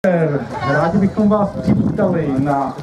Rádi bychom vás přivítali na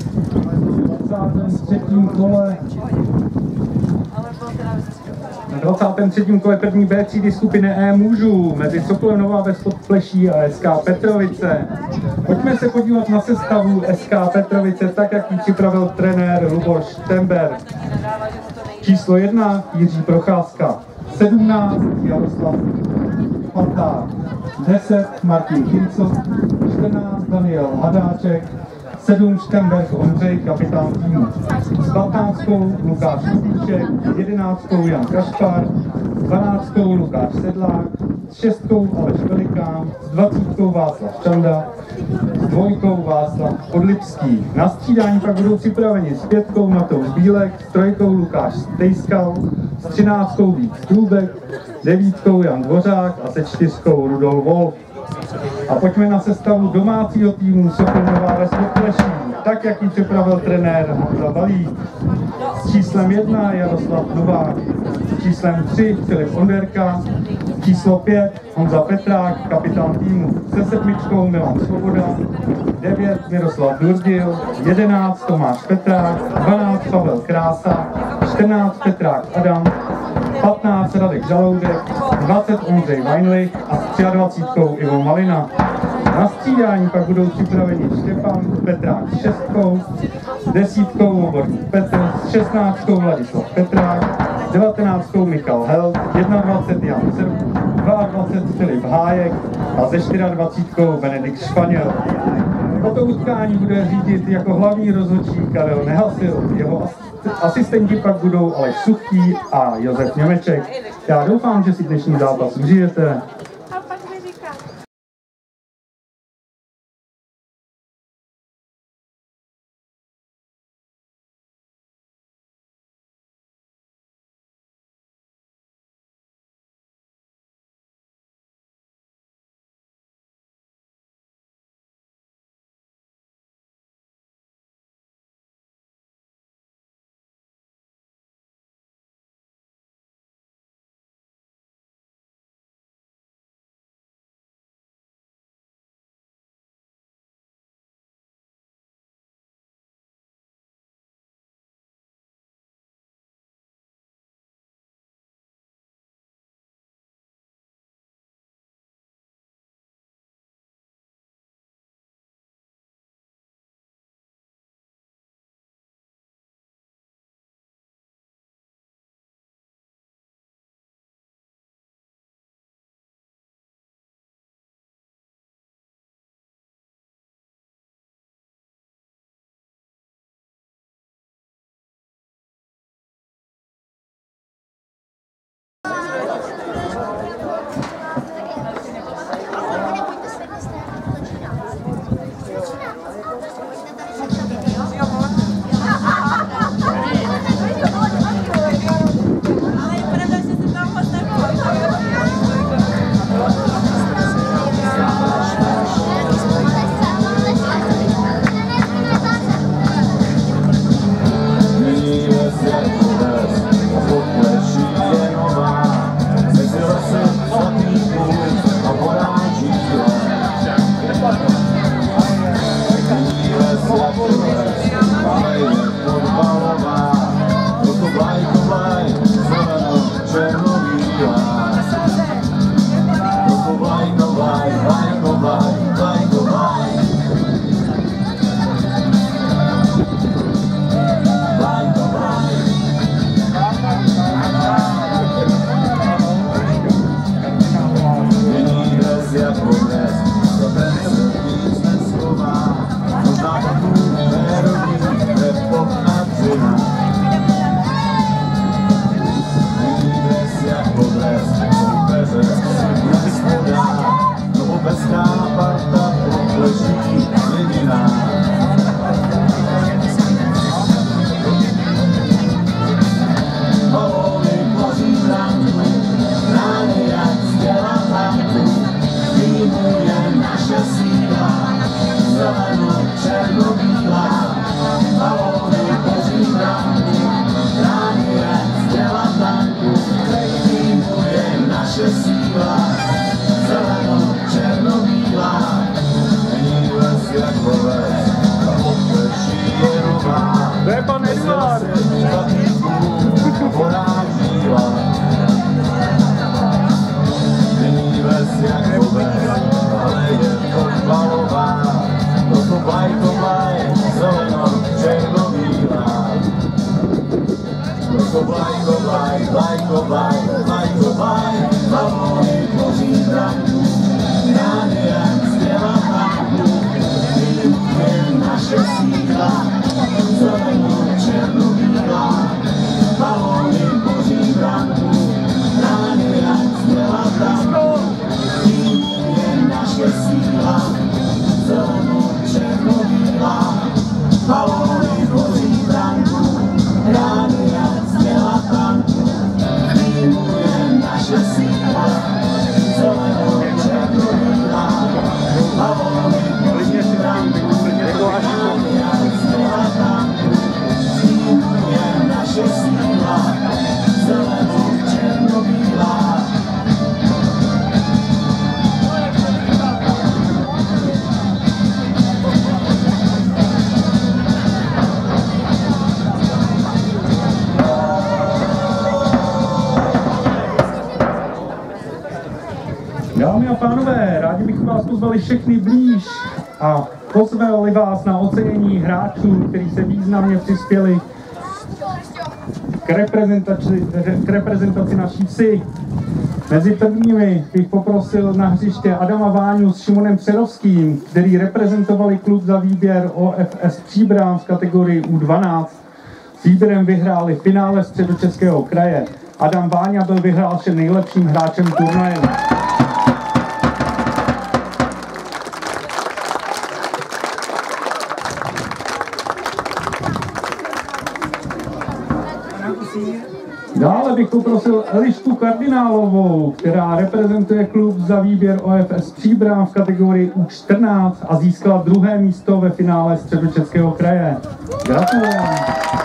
23. kole první B třídy skupiny E mužů mezi Sokolem Nová Ves pod Pleší a SK Petrovice. Pojďme se podívat na sestavu SK Petrovice, tak jak ji připravil trenér Luboš Tember. Číslo 1 Jiří Procházka, 17 Jaroslav Paták, 10 Martin Kincl, 14 Daniel Hadáček, 7 Štemberg Ondřej, kapitán týmu. S 15 Lukáš Kubíček, 11 Jan Kašpar, 12 Lukáš Sedlák, s 6 Aleš Velikán, s 20 Václav Čanda, s 2 Václav Podlipský. Na střídání pak budou připraveni s 5 Matouš Bílek, s 3 Lukáš Tejskal, s 13 Vít Trůbek, 9 Jan Dvořák a se 4 Rudolf Wolf. A pojďme na sestavu domácího týmu Sokol Nová Ves pod Pleší, tak jak ji připravil trenér Honza Balík. S číslem 1 Jaroslav Novák, s číslem 3 Filip Onderka, číslo 5 Honza Petrák, kapitán týmu, se 7 Milan Svoboda, 9 Miroslav Durdil, 11 Tomáš Petrák, 12 Pavel Krása, 14 Petrák Adam, 15 Radek Žaloudek, 20 Ondřej Vajnlich a s 23 Ivo Malina. Na střídání pak budou připraveni Štěpán Petrák s 6, 10 Oborník Petr, s 16 Vladislav Petrák, 19 Michal Held, 21 Jan Srb, 22 Filip Hájek a ze 24 Benedikt Španěl. Toto utkání bude řídit jako hlavní rozhodčí Karel Nehasil. Jeho asistenti pak budou Aleš Suchý a Josef Němeček. Já doufám, že si dnešní zápas užijete. Dámy a pánové, rádi bychom vás pozvali všechny blíž a pozvali vás na ocenění hráčů, kteří se významně přispěli k reprezentaci naší vsi. Mezi prvními bych poprosil na hřiště Adama Váňu s Šimonem Přerovským, který reprezentovali klub za výběr OFS Příbram v kategorii U12. S výběrem vyhráli finále Středočeského kraje. Adam Váňa byl vyhlášen nejlepším hráčem turnaje. Dále bych poprosil Elišku Kardinálovou, která reprezentuje klub za výběr OFS Příbram v kategorii U14 a získala 2. místo ve finále Středočeského kraje. Gratulujeme.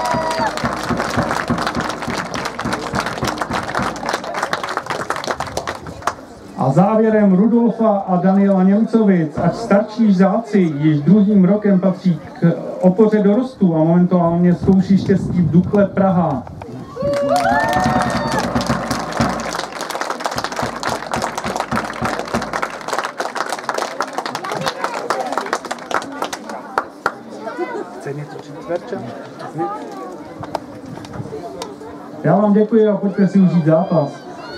A závěrem Rudolfa a Daniela Němcovic, ať starší žáci již 2. rokem patří k opoře dorostu a momentálně zkouší štěstí v Dukle Praha. Já vám děkuji a pojďte si užít zápas.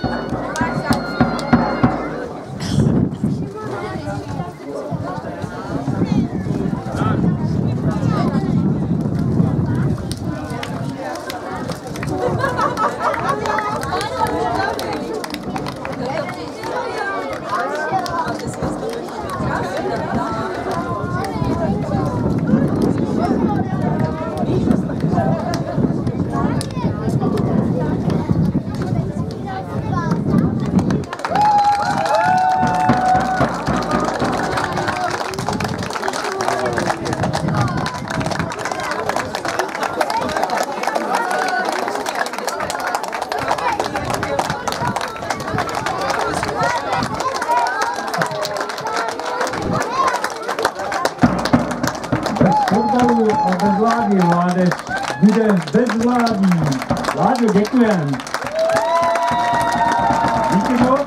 Mládež bude bezvládní. Láďo, děkujem. Díky moc.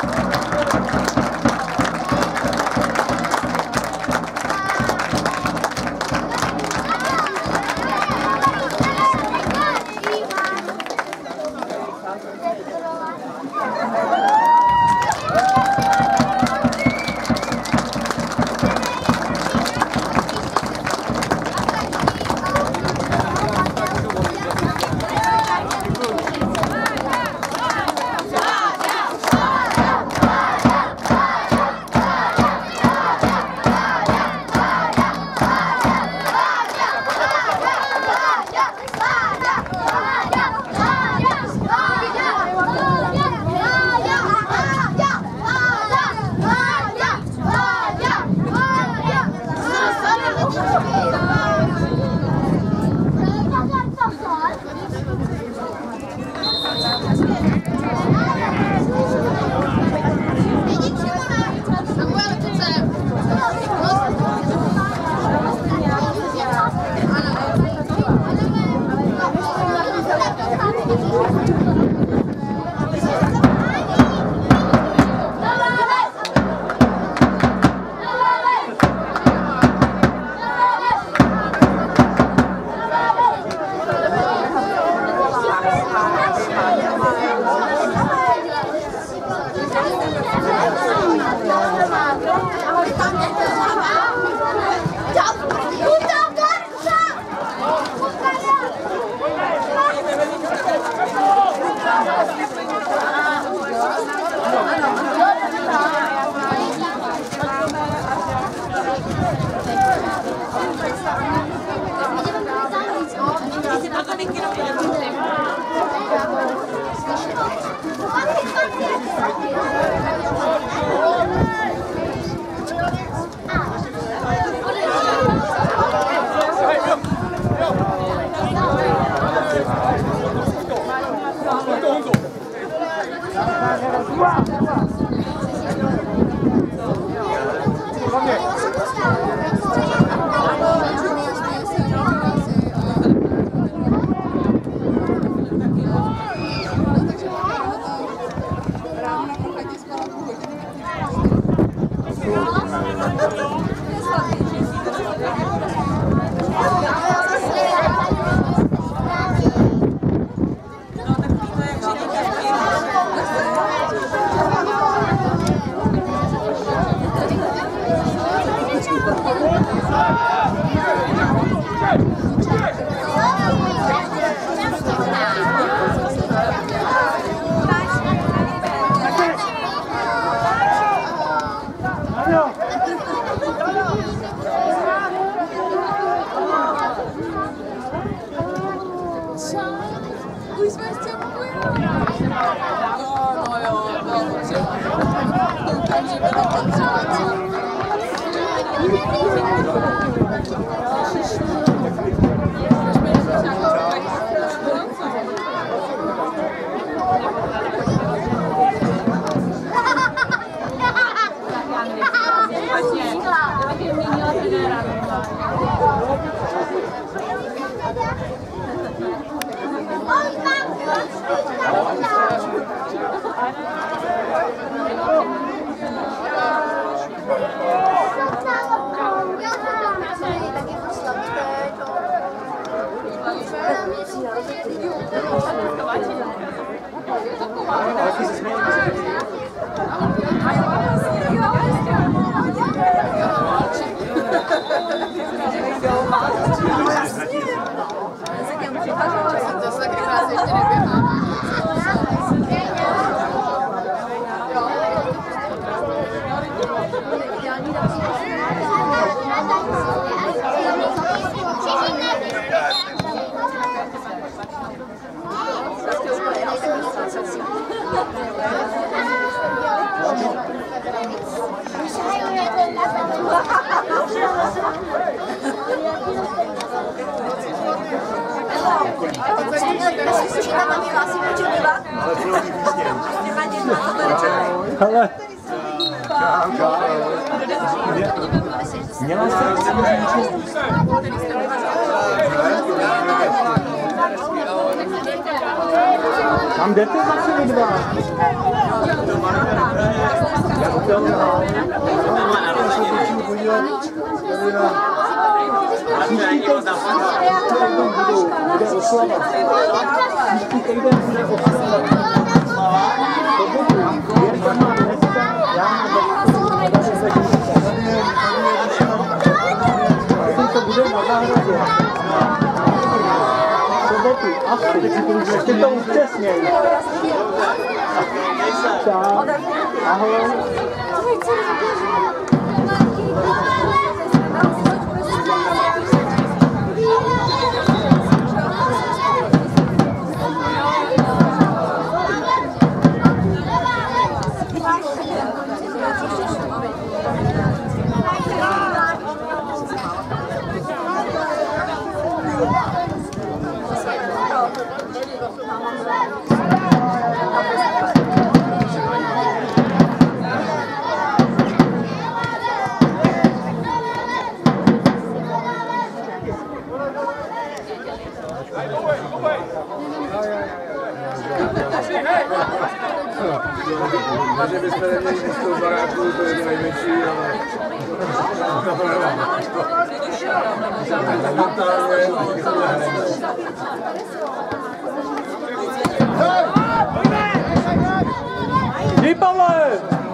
Hele. Měla jsem Kam jdete zase vy dva? Bude oslava. Příští týden bude oslava. Jirka má dneska, já mám to bude na zahradě. Sobotu, asi, ještě to upřesněj. Čau. Ahoj. Takže bychom neměli z toho baráku, to je největší, ale... Jdi, Pavle!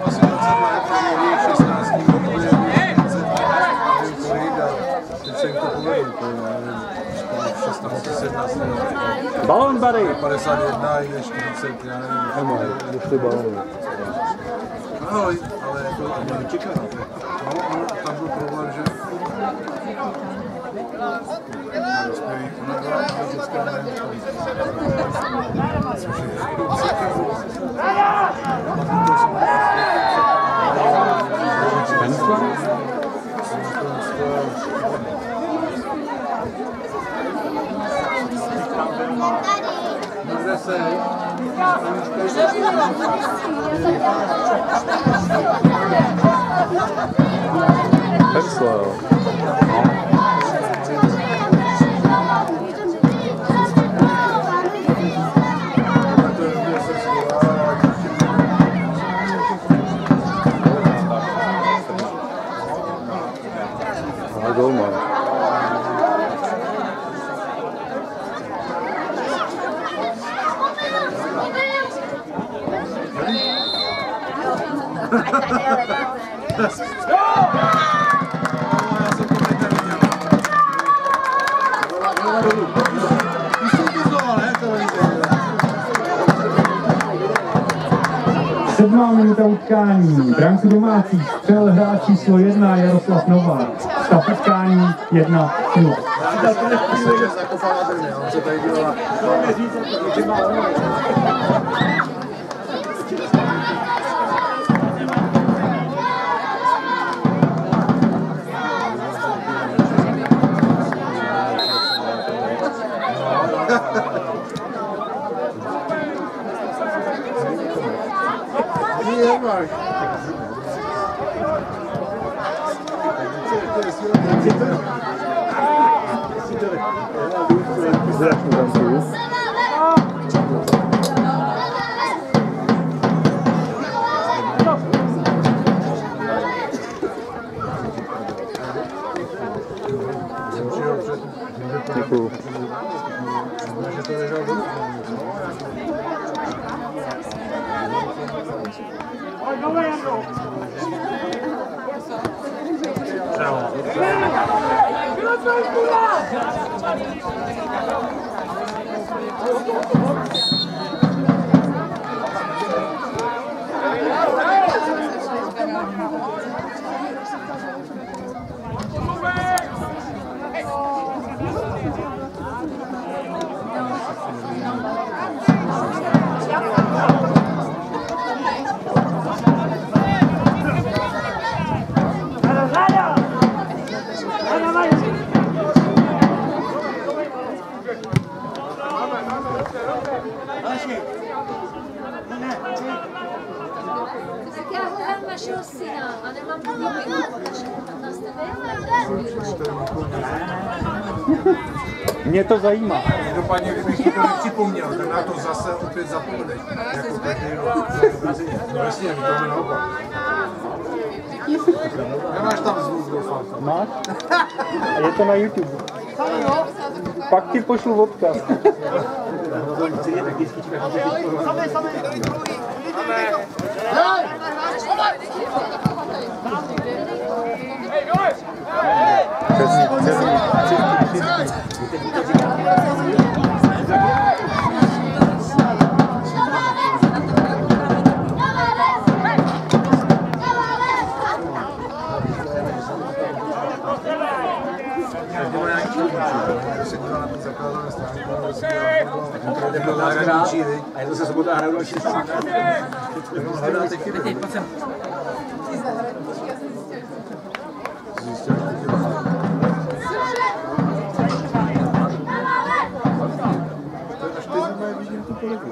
Balon, Barry! 51, je 40, já nevím. Už ty balony. Ahoj, ale jako to nečeká. No, tam byl problém, že... Ona byla vždycky Sedmá minuta utkání. Branku domácí střel hráč číslo 1 Jaroslav Novák. Stav utkání 1-0. Děkuju. Tak já hledám vašeho syna a nemám pochopit, Mě to zajímá. Dopadně, kdybych ti to nepřipomněl, tak na to zase opět zapomeneš. Jako každý rok. No jasně, to je naopak. Nemáš tam zvuk, doufám. Máš? A je to na YouTube. Pak ti pošlu odkaz. A je to se sobota hraju další. Hledáte chyby. Vidím tu kolegu.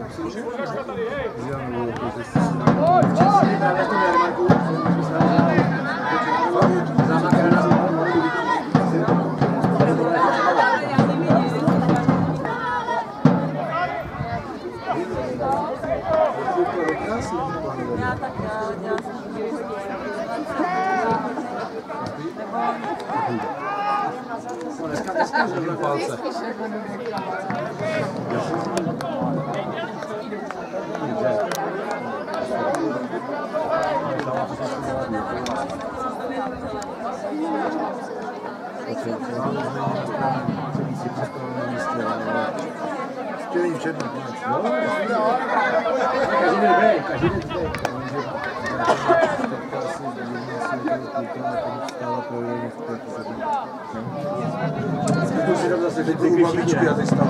Dneska zrovna palce. Skvělý černý. Každý den bej, každý den bej. To si dám zase teď budu babičky a ty stav.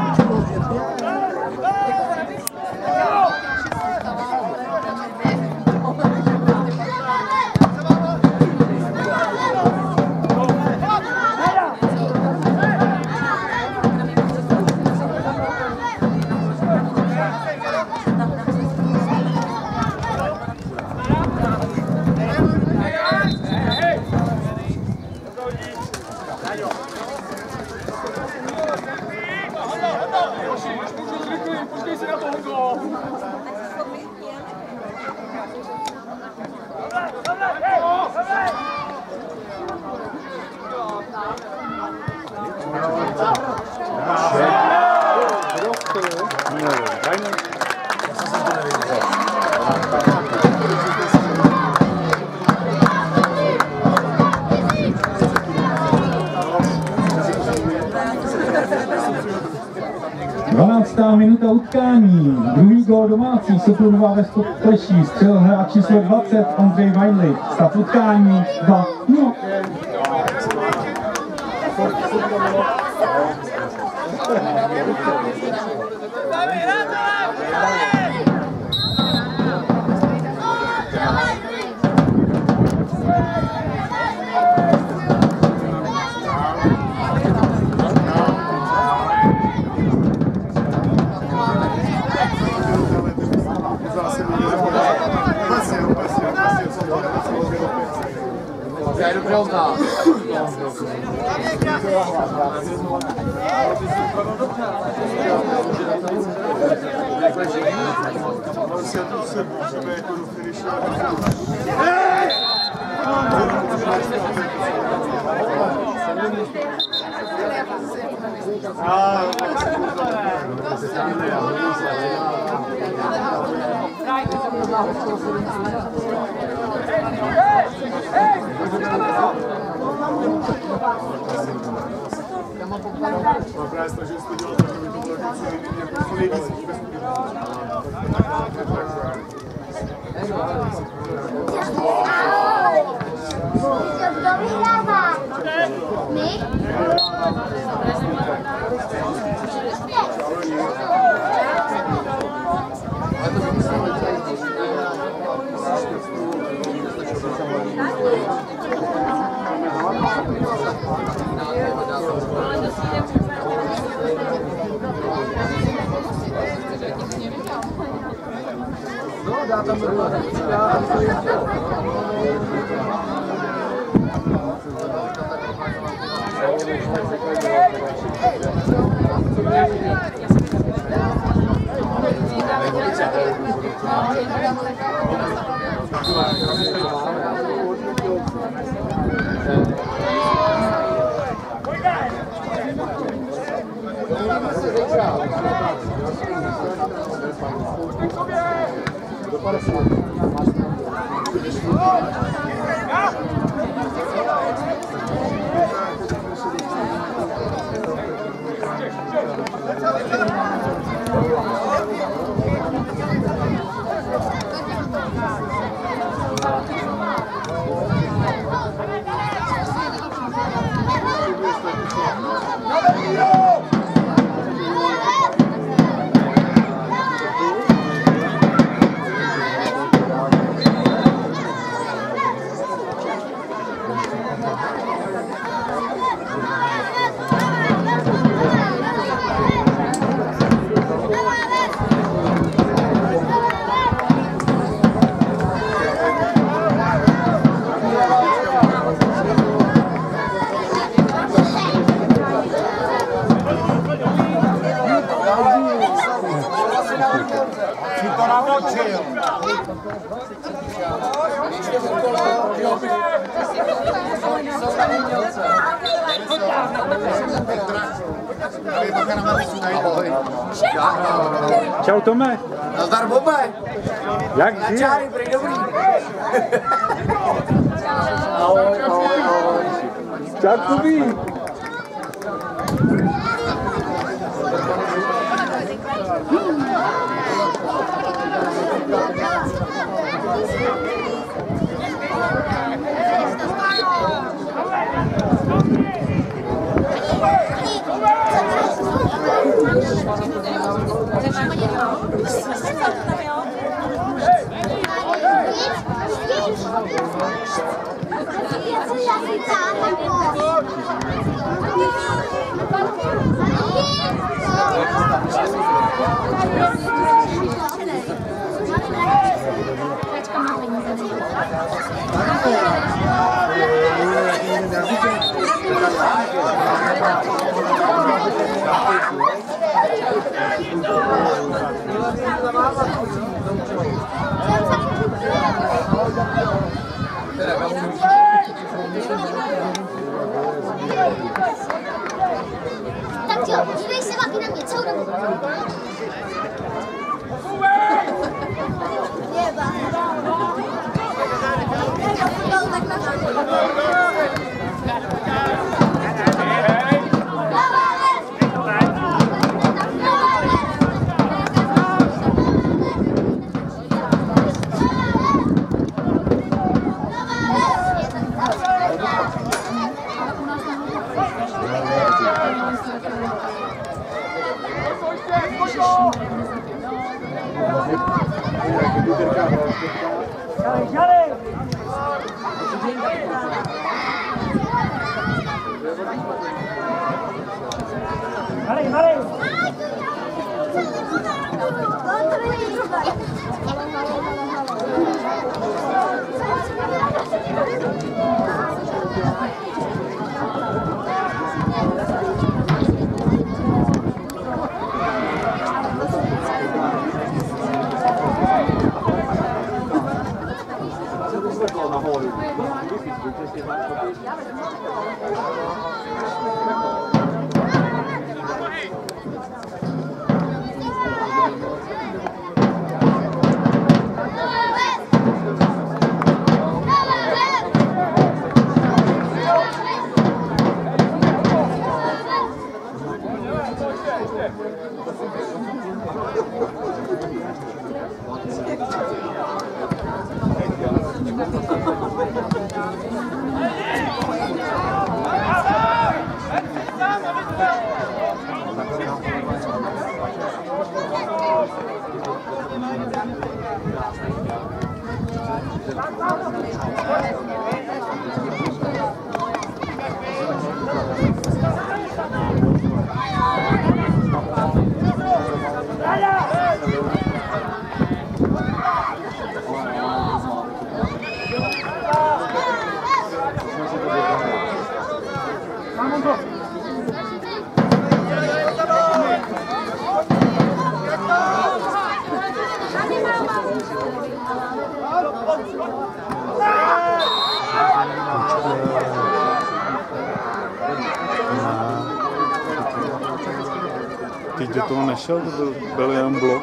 12. minuta utkání, druhý gól domácí, Sokolova ve Pleší, střelil hráč číslo 20 Ondřej Vajli, stav utkání 2-0. Já jdu bronza. Právě snažil se to dělat tak, aby to bylo jako nejvíc Čau Tome. Nazdar Bobe. Jak žiješ? Čáry, prý dobrý. Ahoj, ahoj, ahoj. Čau Kubí. Tak jo, dívej se, Vaky, na mě, co udělám? Teď do toho nešel, to byl jenom blok.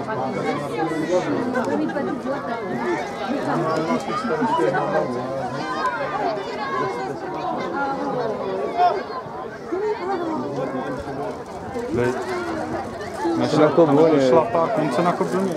Nešel to volně. Šlapá konce na koblně.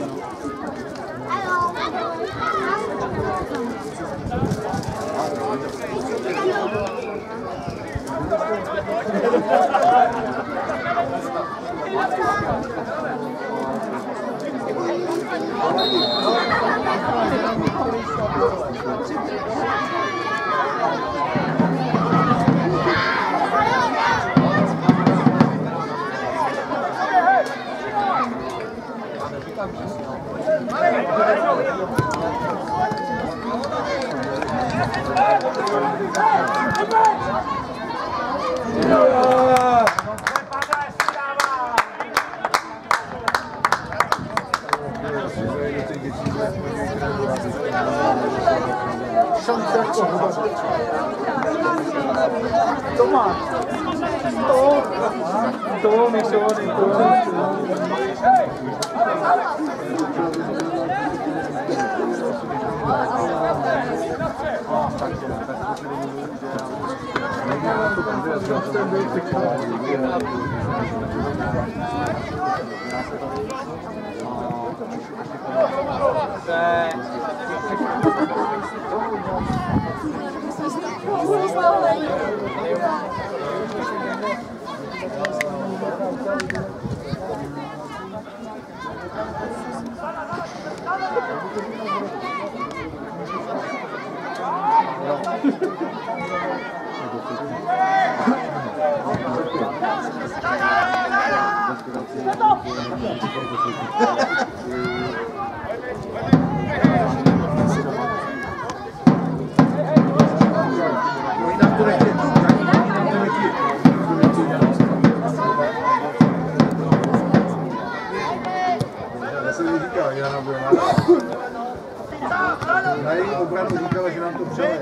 To mi šony, to Já jsem jí říkal, že Jana bude na její obranu říkala, že nám to přijde.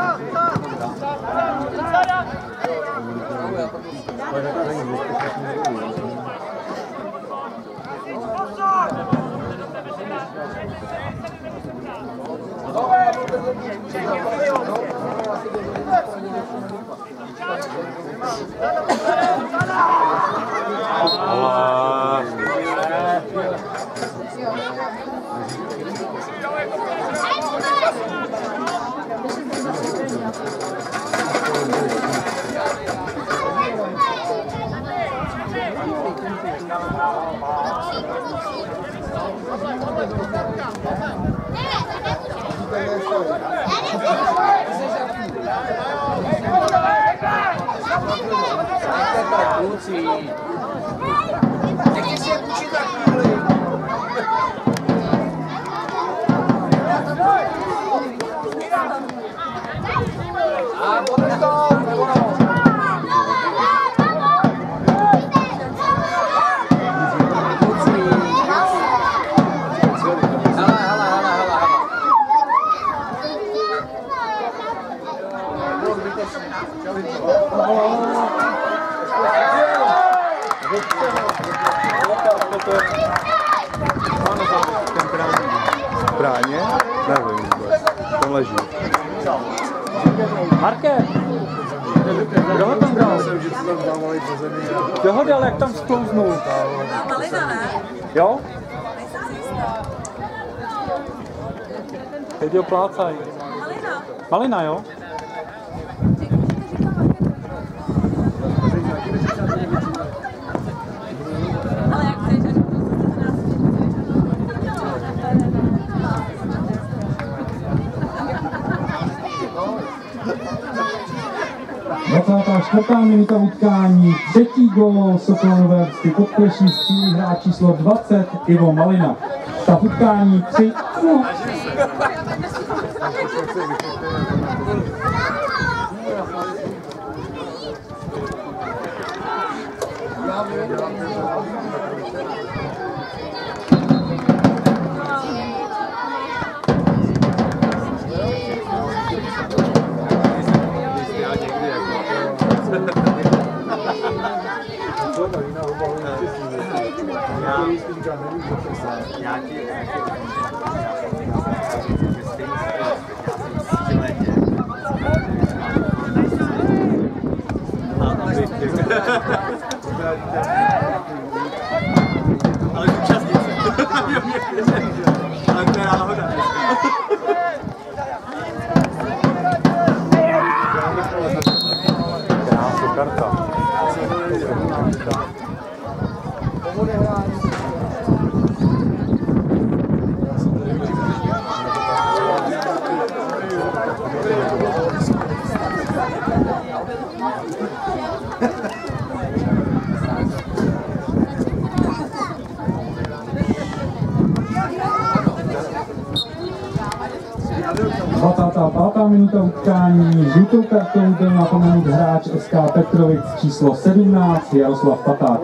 Bráně? Nevím, tam leží. Marke! Kdo ho tam dal? Kdo ho dal, jak tam sklouznul? Malina, ne? Jo? Teď ho plácaj. Malina. Malina, jo? Ale jak chceš, až budu čtvrtá minuta utkání, třetí gól Sokolové Vrsty Podkleší střílí hráč číslo 20 Ivo Malina. Stav utkání 3-0. Ale zúčastnit se. Ale to je náhoda. Krásná karta. Pátá minuta utkání, žlutou kartou byl napomenut hráč SK Petrovic číslo 17 Jaroslav Paták.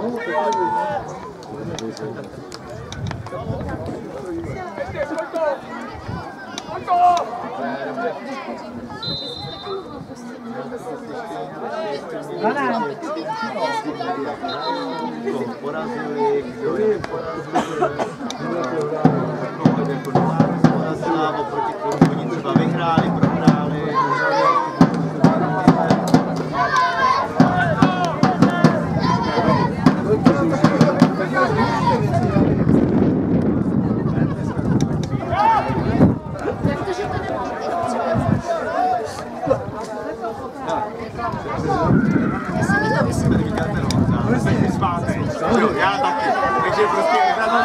Vyhráli, prohráli. Já taky, takže prostě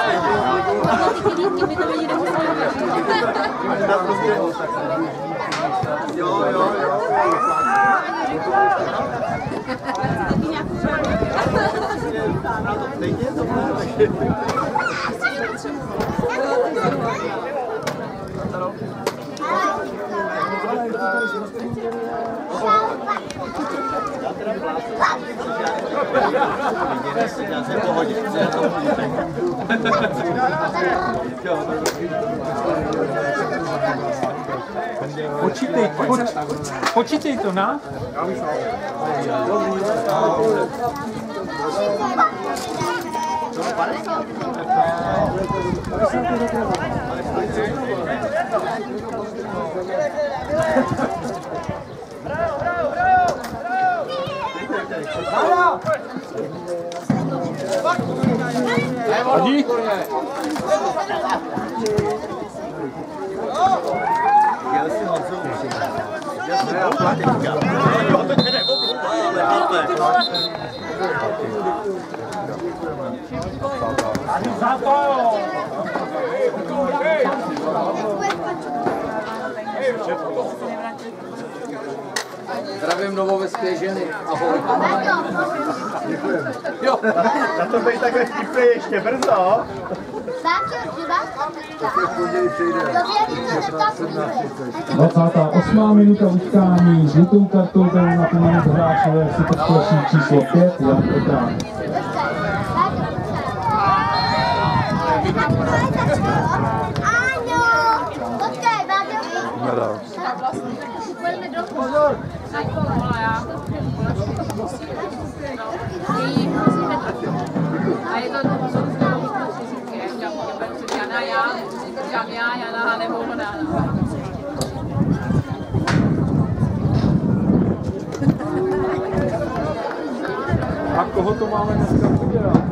jo. Stejně to bude. Já jsem v pohodě. Počítej to, na? Hodí? Zdravím Novoveské ženy. Ahoj. Jo, na to být takhle vtipný ještě brzo. 28. minuta utkání. Žlutou kartou byl napomenut hráčové si podspolečí číslo 5, Jan Petrák. A je to Jana nebo ona. A koho to máme dneska udělat?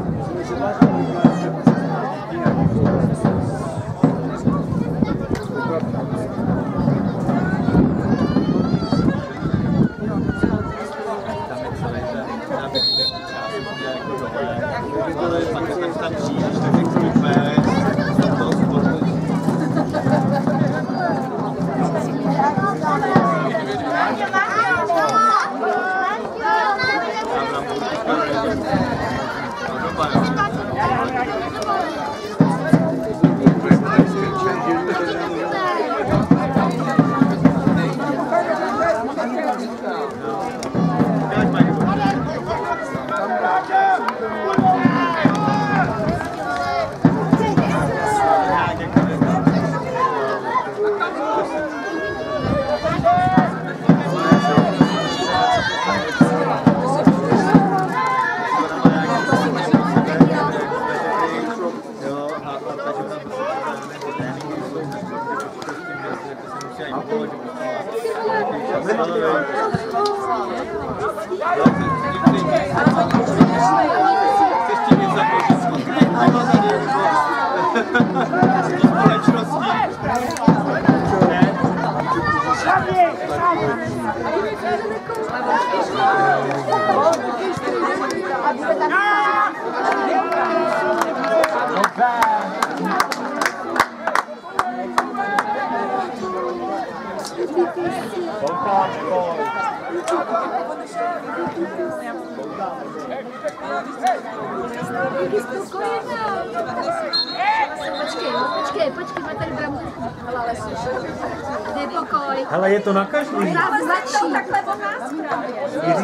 Počkej, má tady bramku. Ale slušaj. Dej pokoj. Hele, je to na každý. Začí. Takhle od nás právě.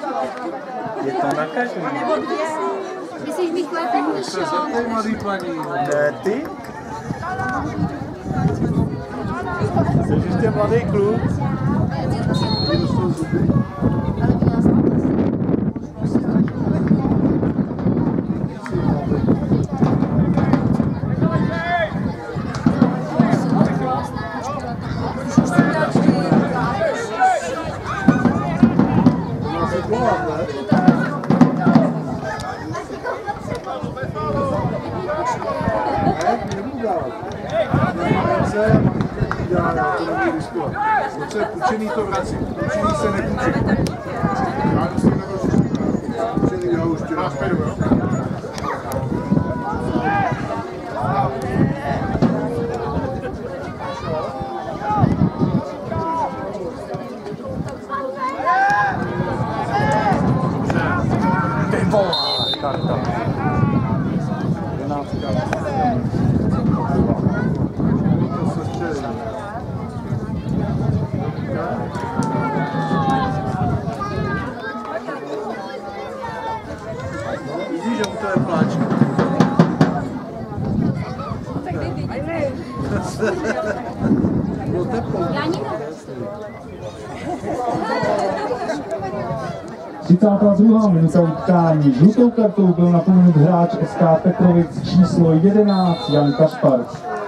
Je to na každý. Myslíš, bych lépe vyšel? Ne, ty? Jsi ještě mladý kluk. Co je půjčený, to vrací. Půjčený se nepůjčí. Já musím nebo půjčený, já už dělám zpět, jo? Ty vole, karta. Vidíš, že mu to je pláčka. Bylo teplo. 32. minuta utkání. Žlutou kartou byl napomenut hráč SK Petrovic číslo 11 Jan Kašpar.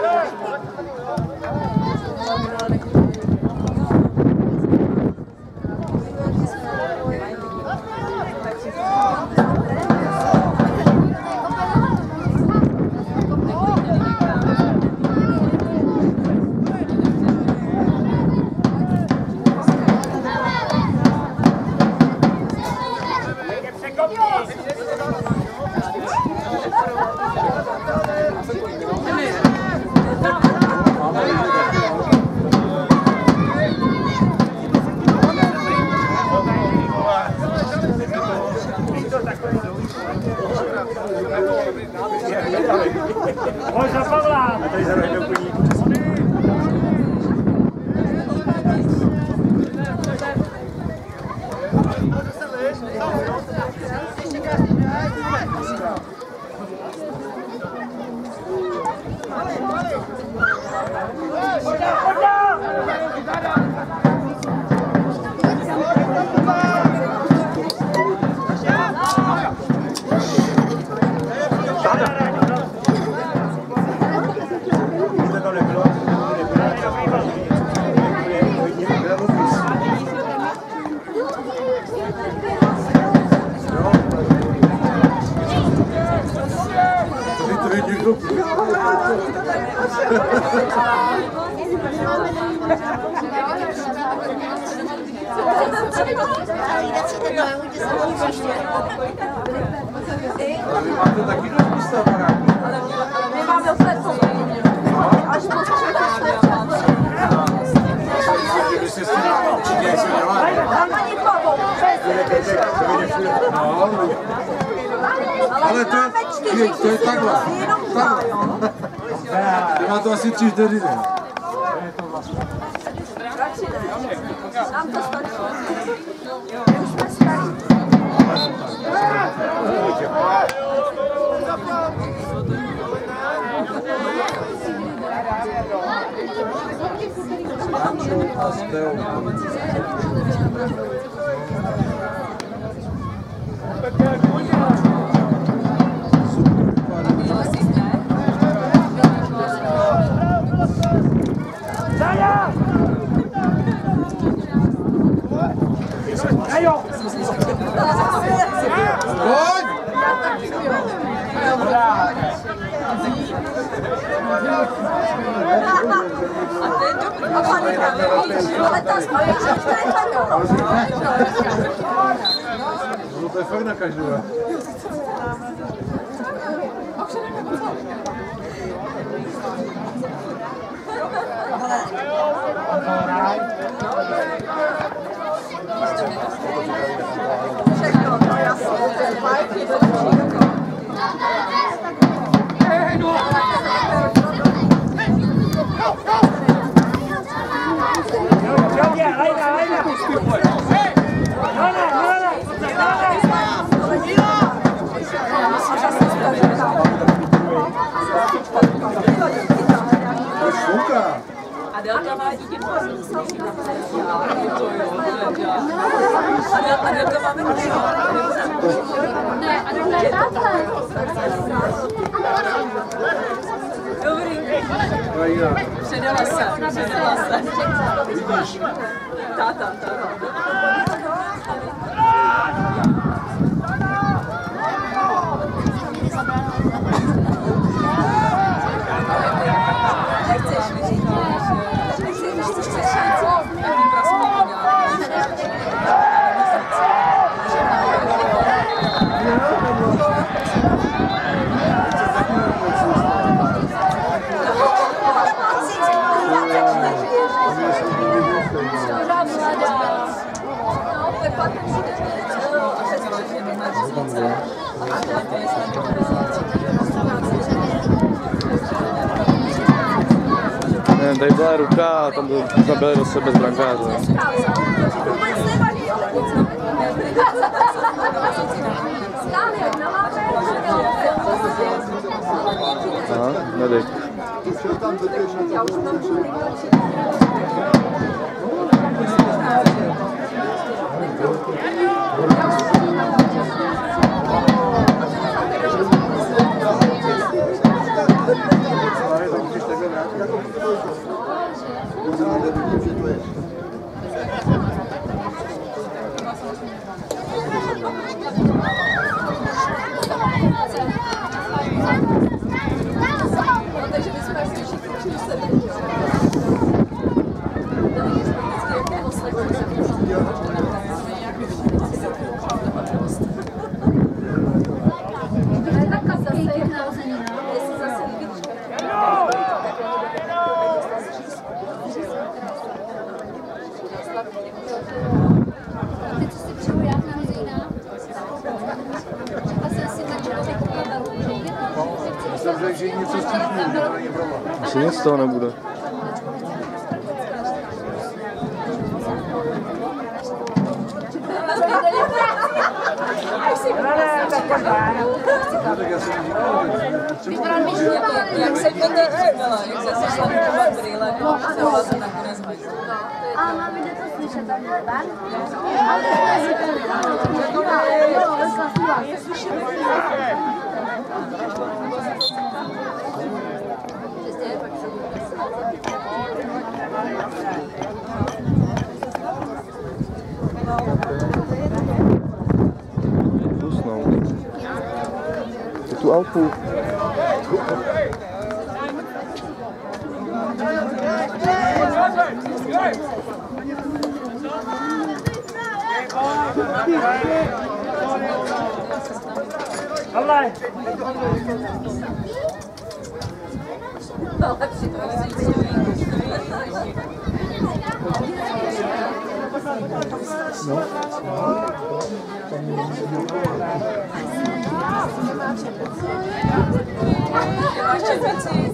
Pojď za Pavla! A tady zároveň do koníku. Vy máte taky do místa, baráku. My máme až moc Vy jste s tím určitě jak se děláte. Ale to je takhle. Ty má to asi 3 vteřiny. Nám to stačí. No to je fakt na každou. Adelka má dítě Adelka máme Ne, Adelka je táta. Dobrý. Předala se. Vidíš? Táta. tady byla ruka a tam zabili do sebe z brankáře. Aha, nedej. Takže my jsme všichni že něco s tím není problém. Asi nic z toho nebude. Jak jsem to teď říkala, jak jsem si šla vytovat brýle, vzala jsem nakonec hajzl. A máme jde to slyšet, tak? Usnou. Je tu Alpu. Máš četnici?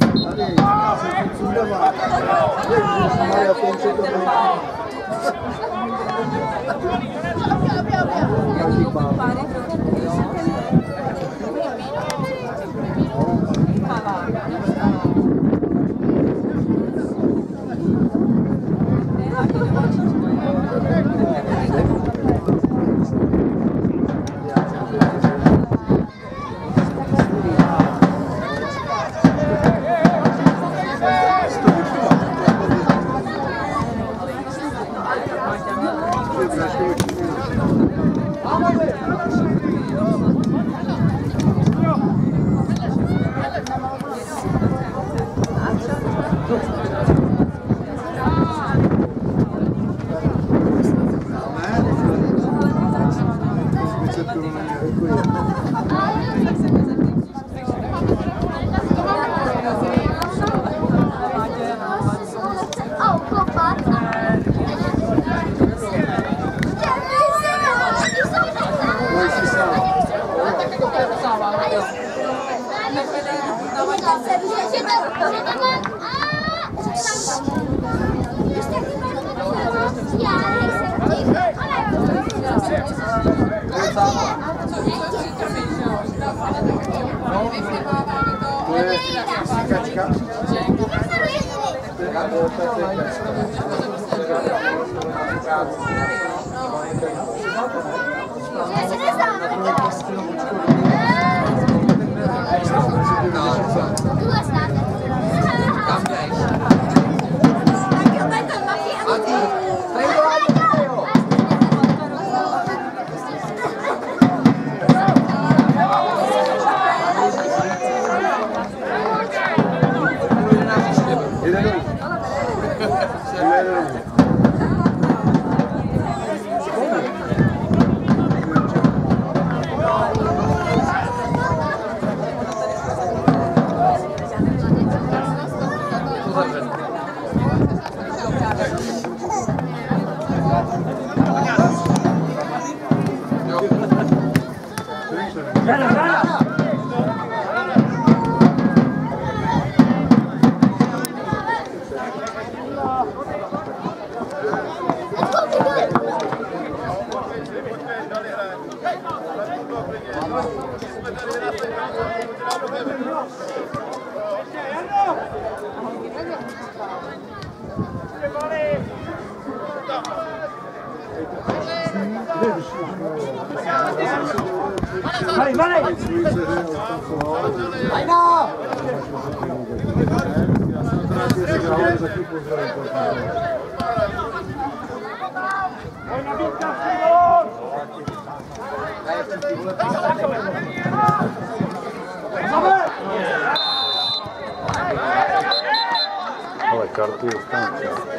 Ale karty je tam.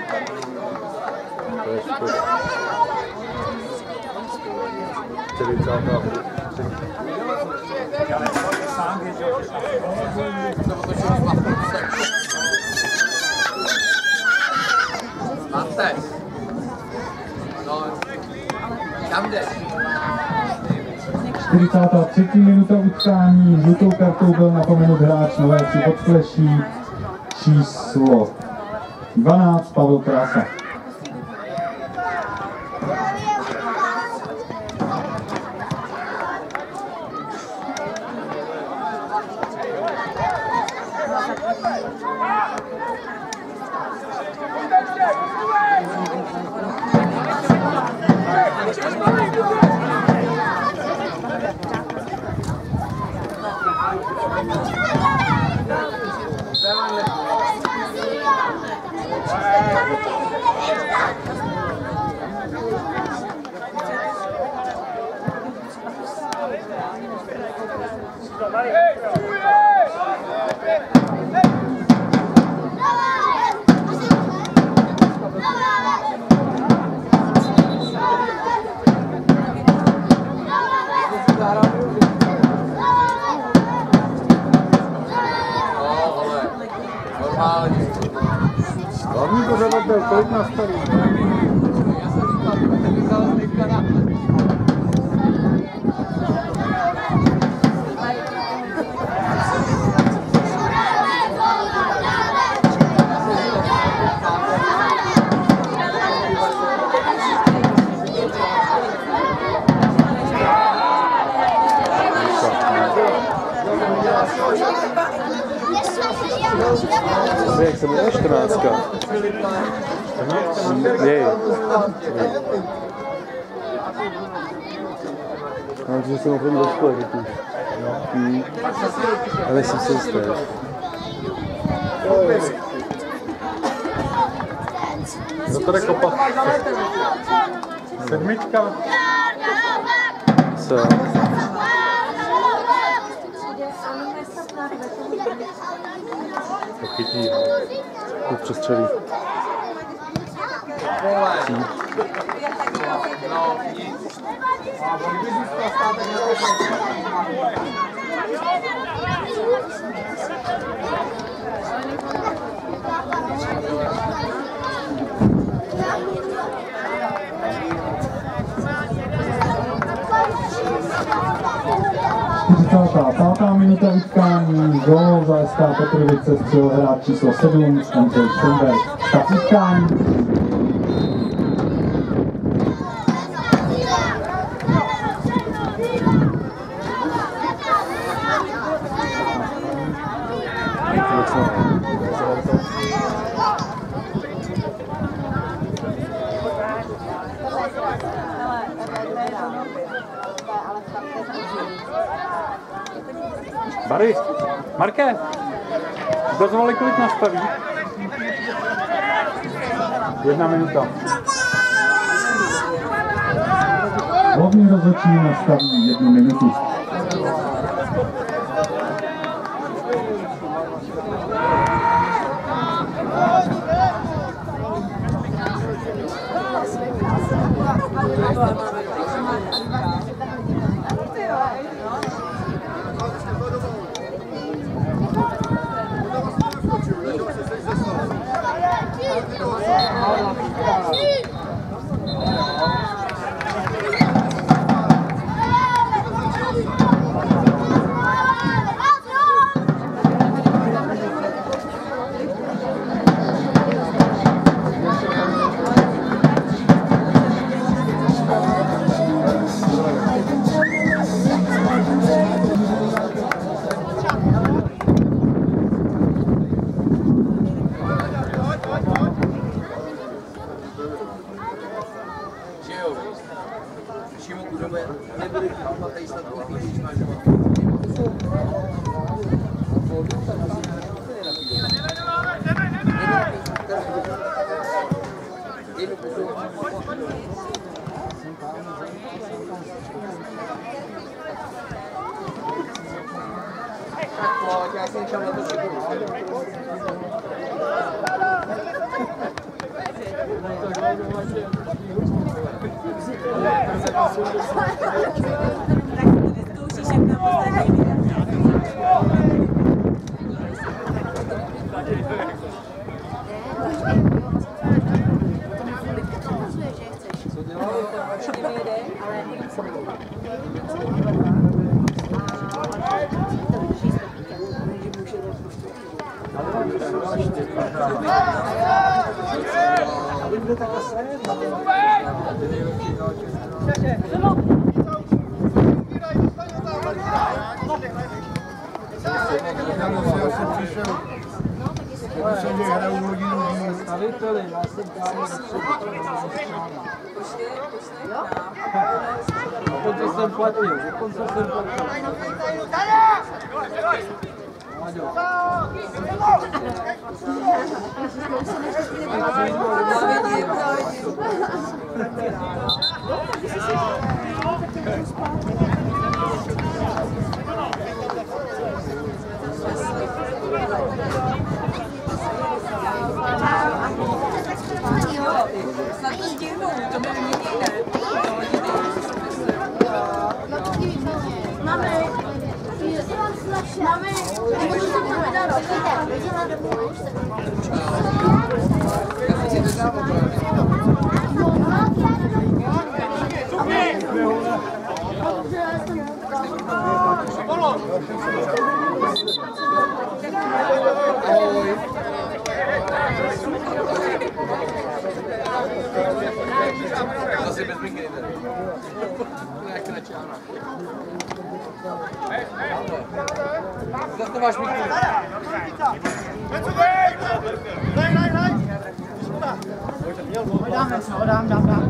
To je škoda. 40. Máte. No, kam jdeš? 43. minuta utkání, žlutou kartou byl napomenut hráč Nové Vsi Podkleší, číslo 12, Pavel Krása. Hlavní pořadavek byl, kolik nastaví? Já jsem říkal, že bych vzal zlivka na... Jak se jmenuje 14? Jej. Mám že jsem opravdu do školy, že ale nejsem si jistý. Kdo to jde kopat? Sedmička. Co? To chytí. To přestřelí. No, nic. Pátá minuta utkání, gól za SK Petrovice střelil hráč číslo 7, Ondřej Štenberg. Tak utkání. Barry, Marke, dozvoli, kolik nastaví? 1 minuta. Hlavní rozhodčí nastaví 1 minutu. Já jsem čekal na to dokonce jsem platil. Snad to stihnu, to by mě nejde. Máme, můžu se to vydat, Zase bez mikry. Jak načána. Zase to máš mikry. Dám.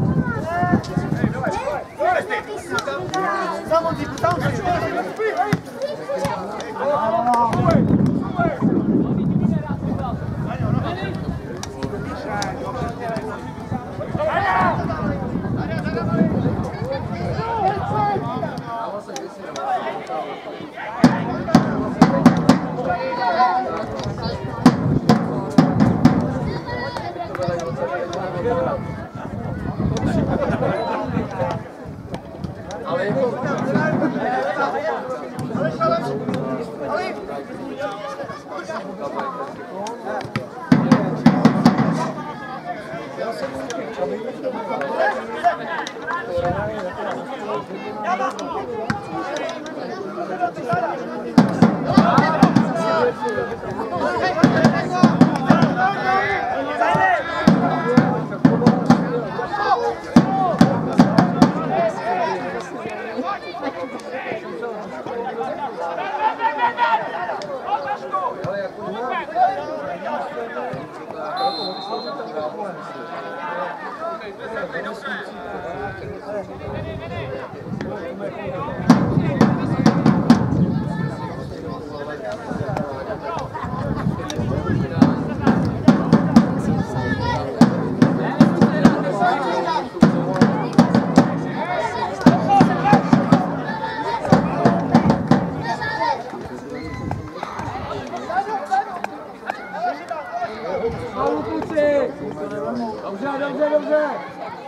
Dobře.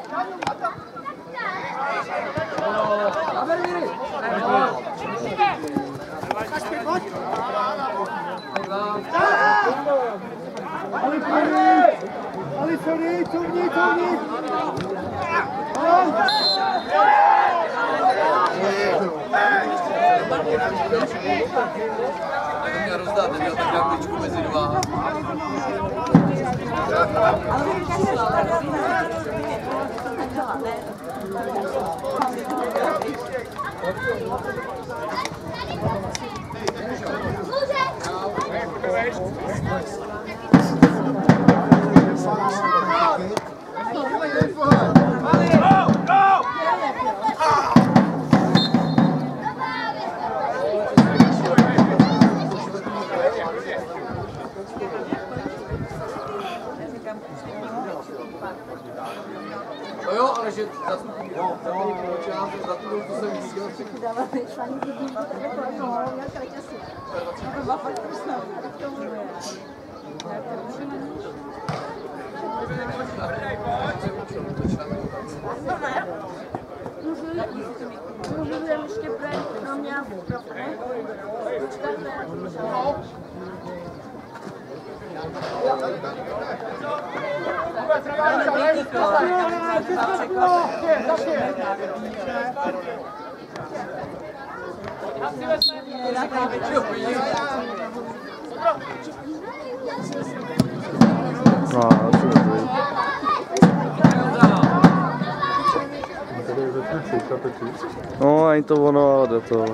Ali, couvni. Měl rozdát, neměl tak jabličku mezi dva. Můžu ještě projít na mě No, asi dobrý. No, ani to ono, ale jde to.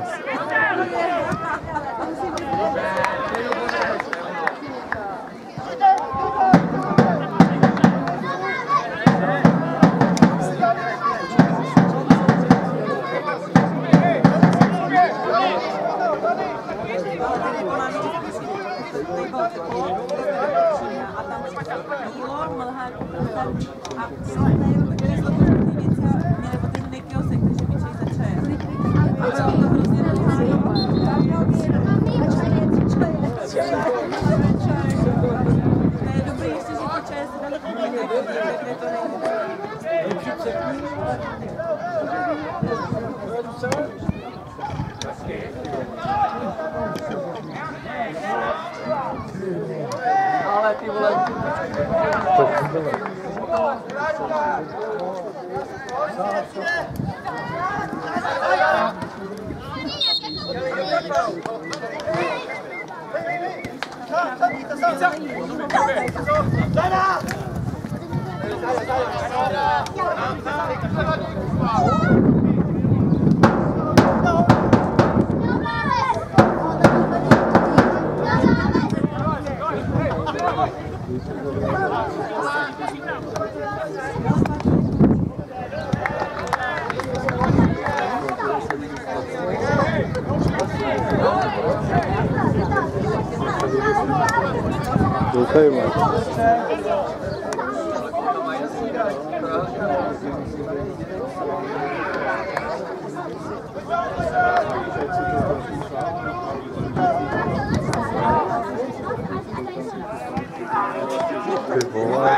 Ale ty vole. Doufejme. Ty vole,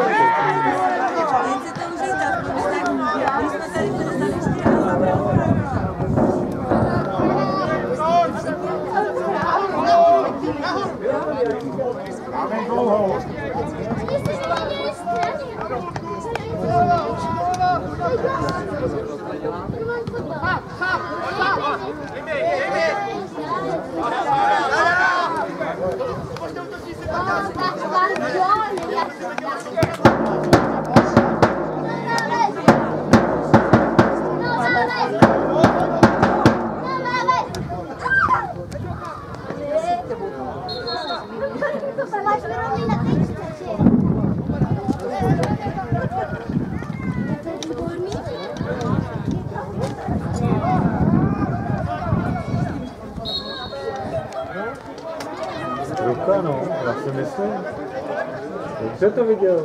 Ruka, no, já si myslím. Dobře to viděl.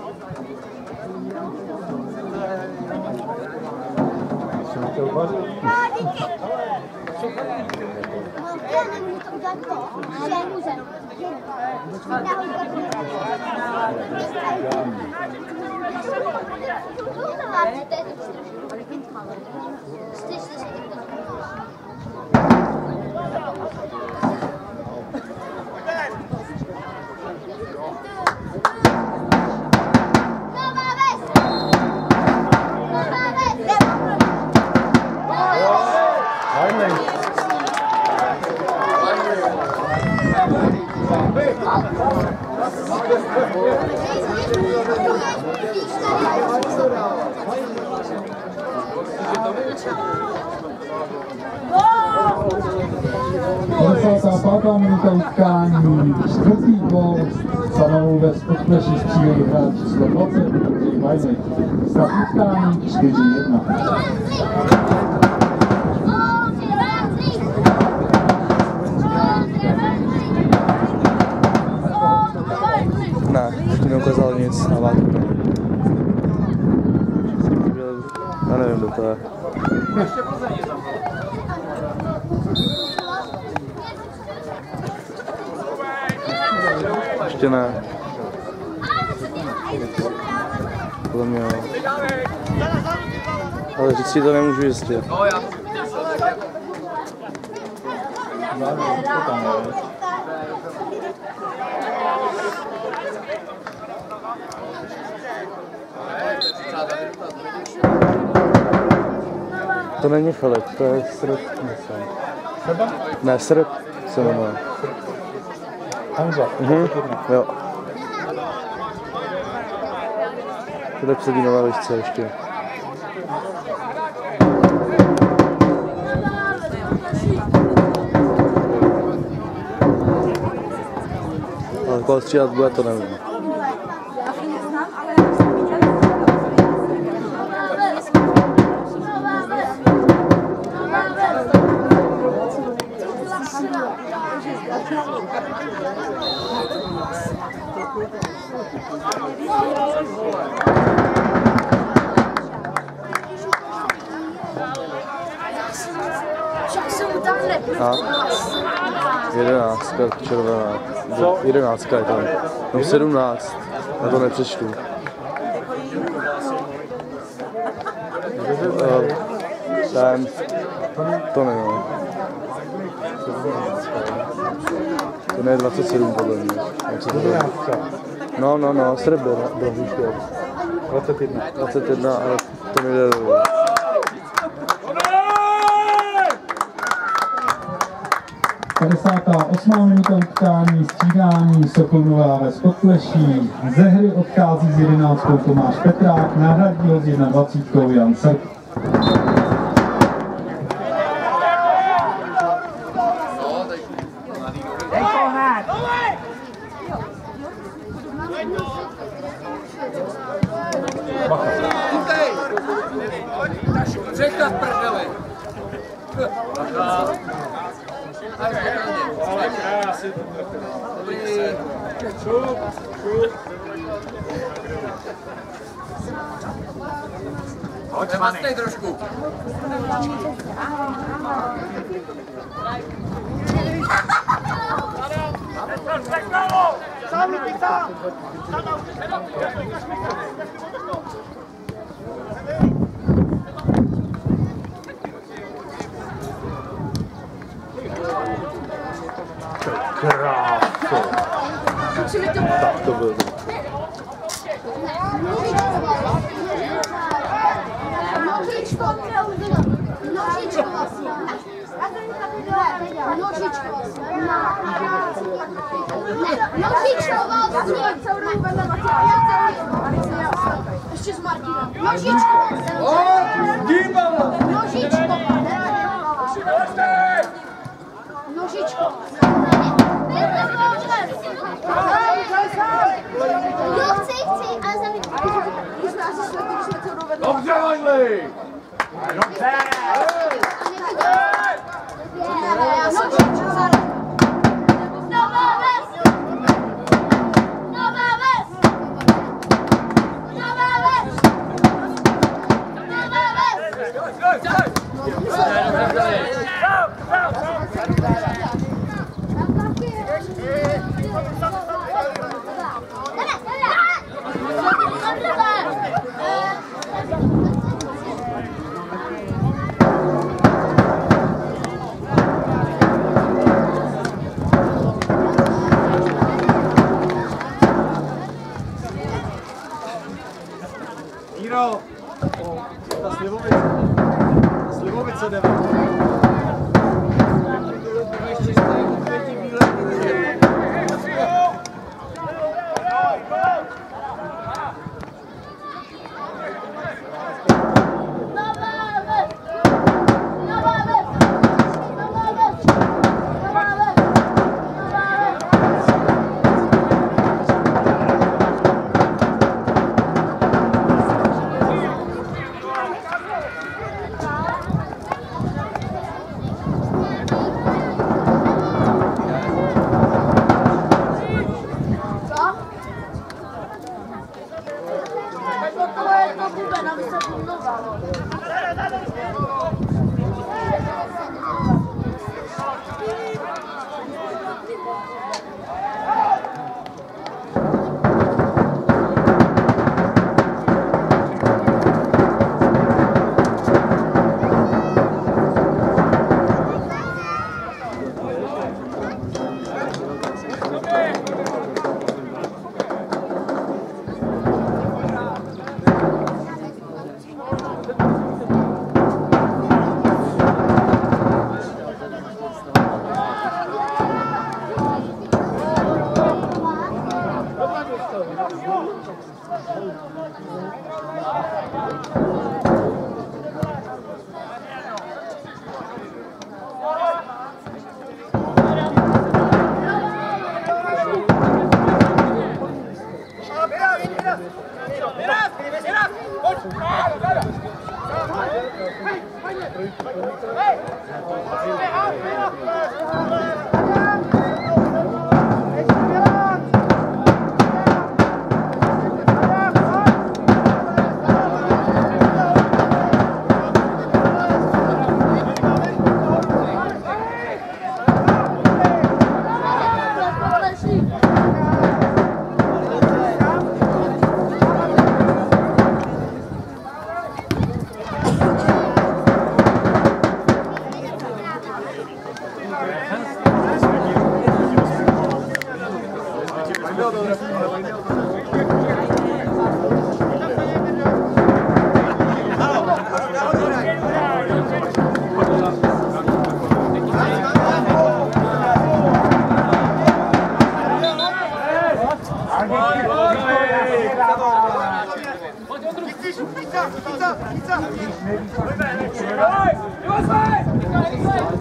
Jsem chtěl vařit. Pátá minuta utkání, čtvrtý gól stanovou ve Spodpleši střílel hráč číslo 20, Ondřej Vajnek. Stav utkání 4-1. ne, ještě neukázal nic na válku. Já nevím, kdo to je. Ještě Plzeň je tam. ještě ne. Podle mě jo. Ale říct si to nemůžu jistě. To není Filip, to je Srb, myslím. Srba? Ne, Srb se jmenuje. Honza. Jo. Filip sedí na lavičce ještě. Ale koho střídat bude, to nevím. A 11 červená. 11 je tam. No 17. Já to nepřečtu. Ten. To nevím. To je 27 podle mě. No, Srb byl hříšky. 21, ale to mi jde dolů. Osmá minuta utkání, střídání Sokol Nová Ves Podpleší. Ze hry odchází s 11 Tomáš Petrák, nahradí ho s 21 Jan Srb. Řeka v prdeli. Ale krásně. Hoď, mastej trošku. Tak to bylo. Nožičko vlastně. Ještě s Martinem. Nožičko. Nožičko. Jo, chci, ale za mě. Dobře, Langley! Dobře! Míro, ta slivovice jde.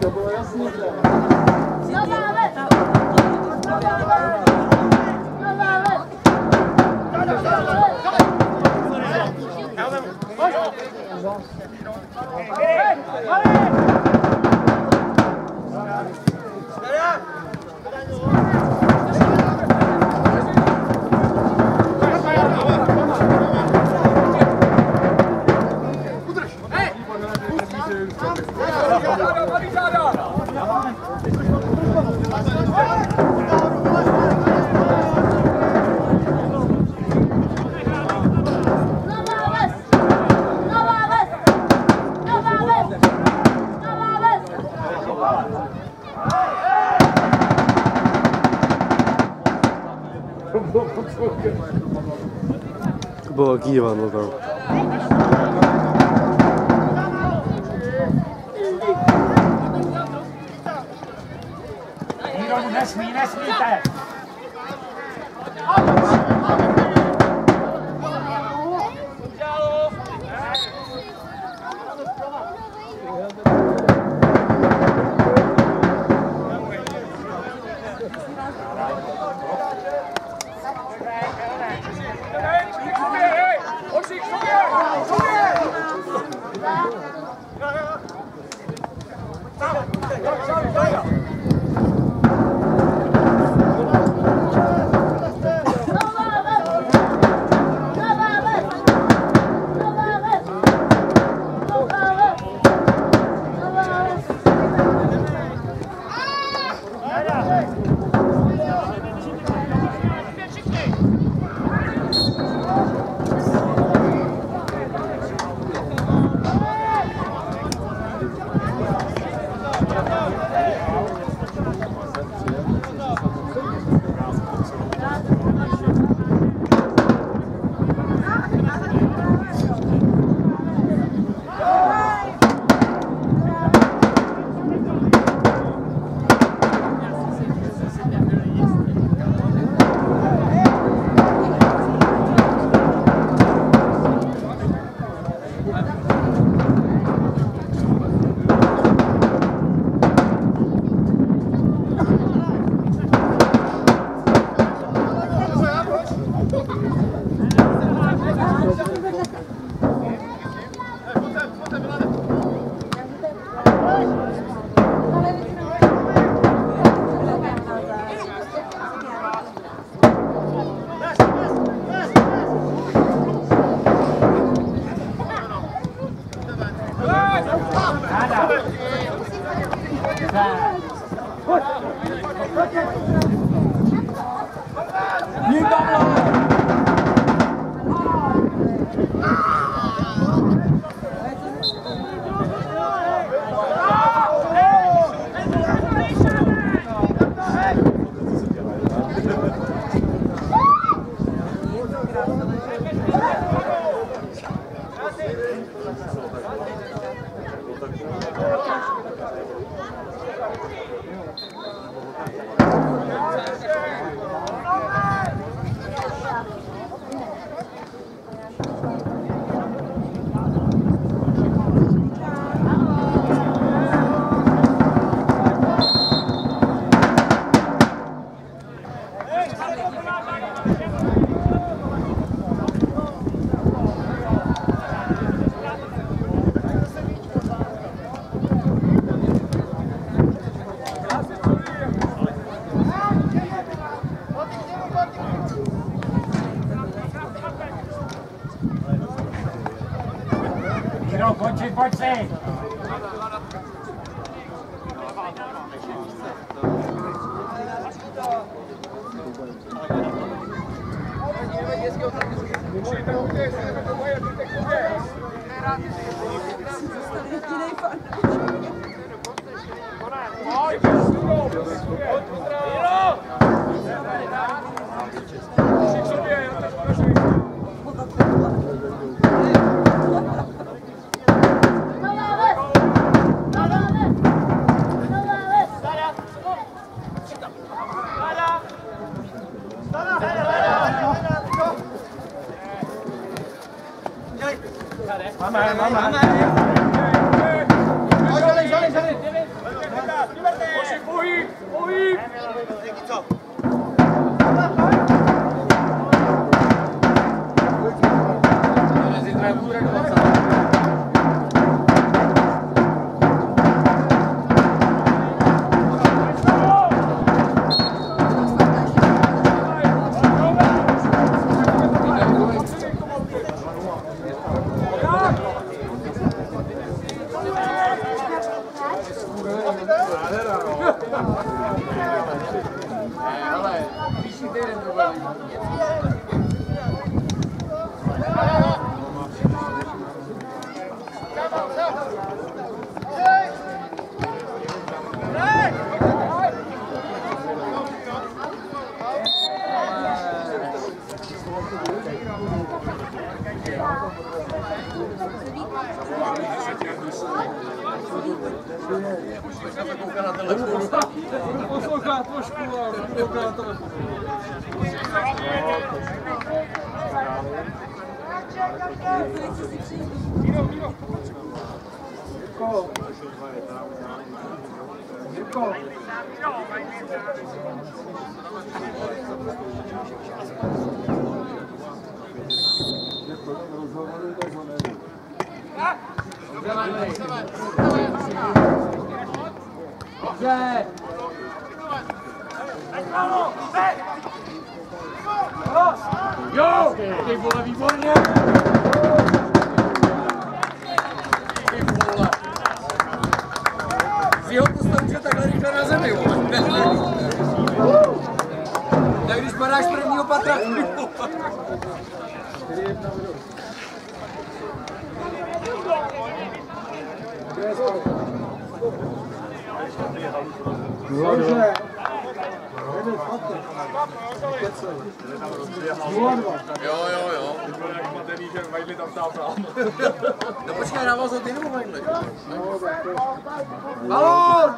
To bylo jasný, že? To bylo jaký divadlo tam. Nikdo nesmíte! Pojď si! Máme. hra, no. Ale příští týden to bude. Poslouchá trošku a kouká na telefon. Jo! Ty vole, výborně! Ty vole! Z jeho postavu takhle rychle na zemi, vole. Tak když padáš z prvního patra, Jo. No počkej, dával za ty nebo Vajdli? Balón!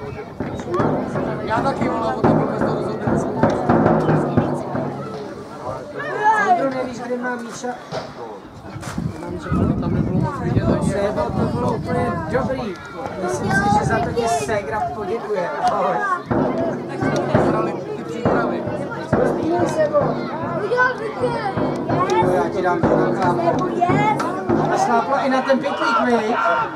Já taky volám o tom, vůbec to rozhodne. Sandro, nevíš, kde má Míša? Tam nebylo moc vidět ani. Sebo, to bylo úplně dobrý. Myslím si, že za to tě ségra poděkuje. Ahoj. Hrali ty přípravy. Rozbíjej, Sebo. Jo, já ti dám to na kávu. A šlápla i na ten pytlík, viď?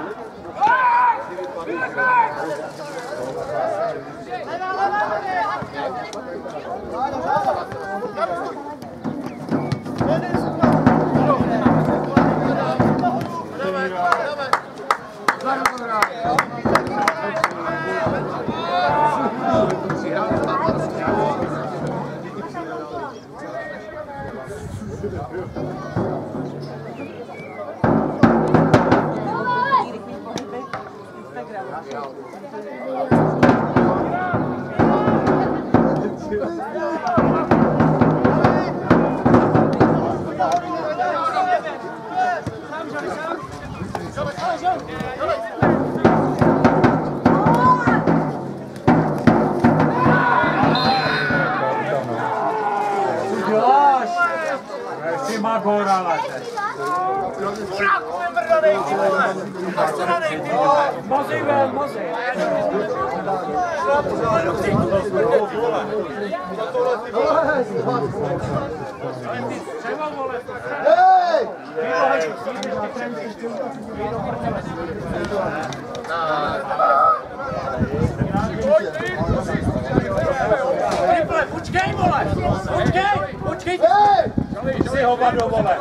Počkej, vole! Počkej! Si ho vado, vole!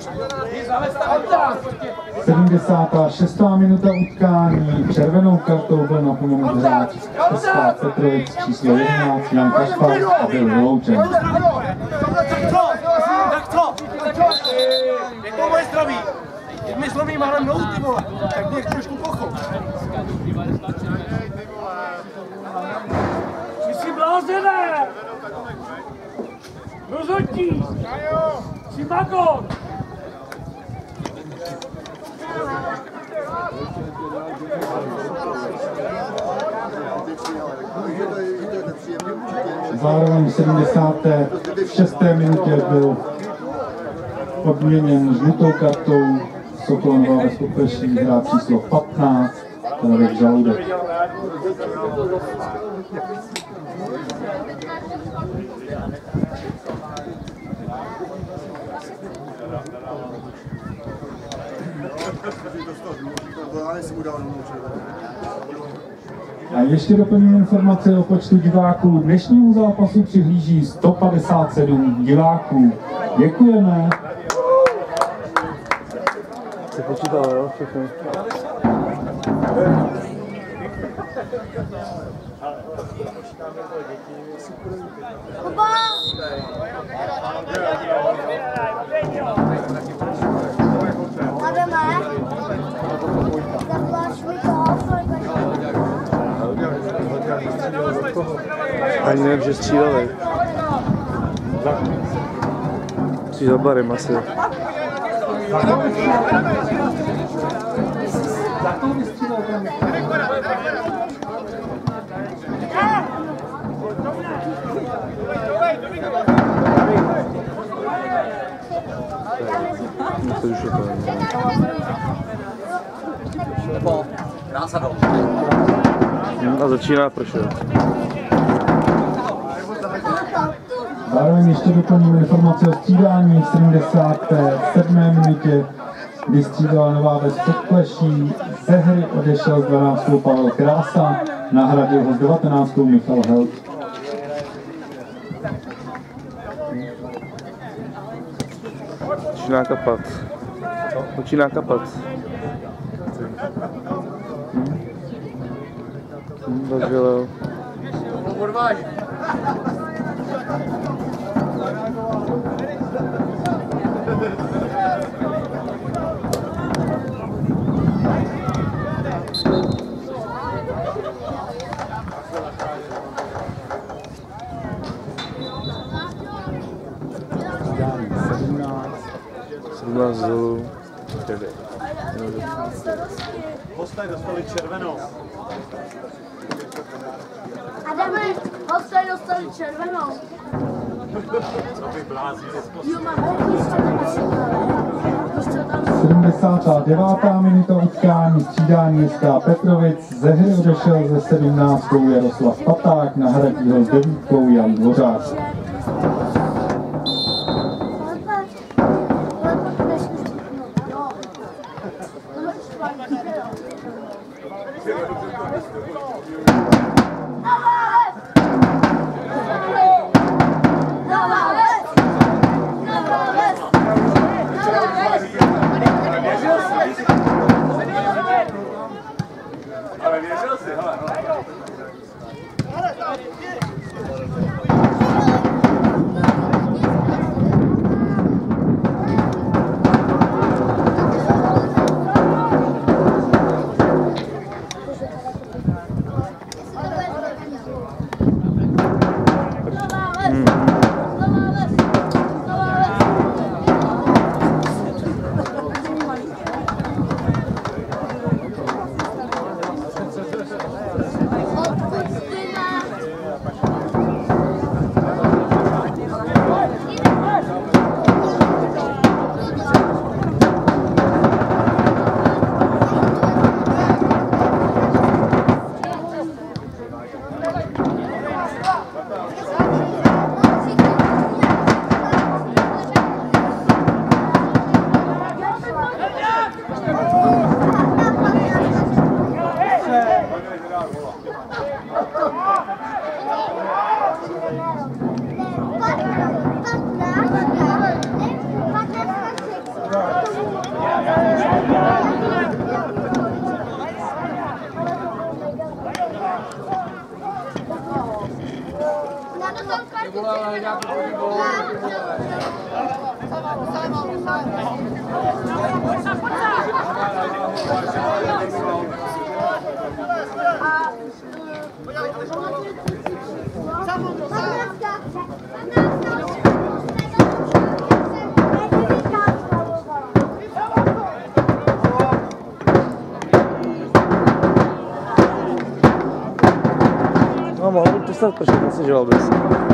76. minuta utkání. Červenou kartou byl napomenut hráč SK Petrovic číslo 11 Jan Kašpar a byl vyloučen. Tak co? Je to moje zdraví. Teď mi zlomí málem nohu, ty vole. Tak mě trošku pochop. Ty jsi blázené! Rozhodí! Jsi magon! Zároveň v 76. minutě byl odměněn žlutou kartou Sokolanova ve Skopleší hráč číslo 15 Radek Žaludek. A ještě doplním informace o počtu diváků. Dnešnímu zápasu přihlíží 157 diváků. Děkujeme. Se počítalo, jo? Všechno. Ani nevím, že stříleli. Jsi za barem asi. To už je to. Nebo krása dolů. A začíná pršet. Zároveň ještě doplním informace o střídání v 77. minutě, kdy střídala Nová Ves Podpleší. Ze hry odešel z 12. Pavel Krása, nahradil ho z 19. Michal Held. Začíná kapat. Začíná kapat. Zažilo. Odváží. Hosté dostali červenou. Adame, hosté dostali červenou. Jo, mám 79. minuta utkání, střídání SK Petrovic. Ze hry odešel ze 17. Jaroslav Paták, nahradil ho s 9. Jan Dvořák. Ale věřil si, hele. No, mohl bych přestat pršet, nestěžoval bys.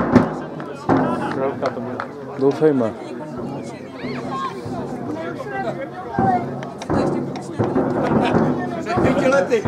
Doufejme. Před 5 lety.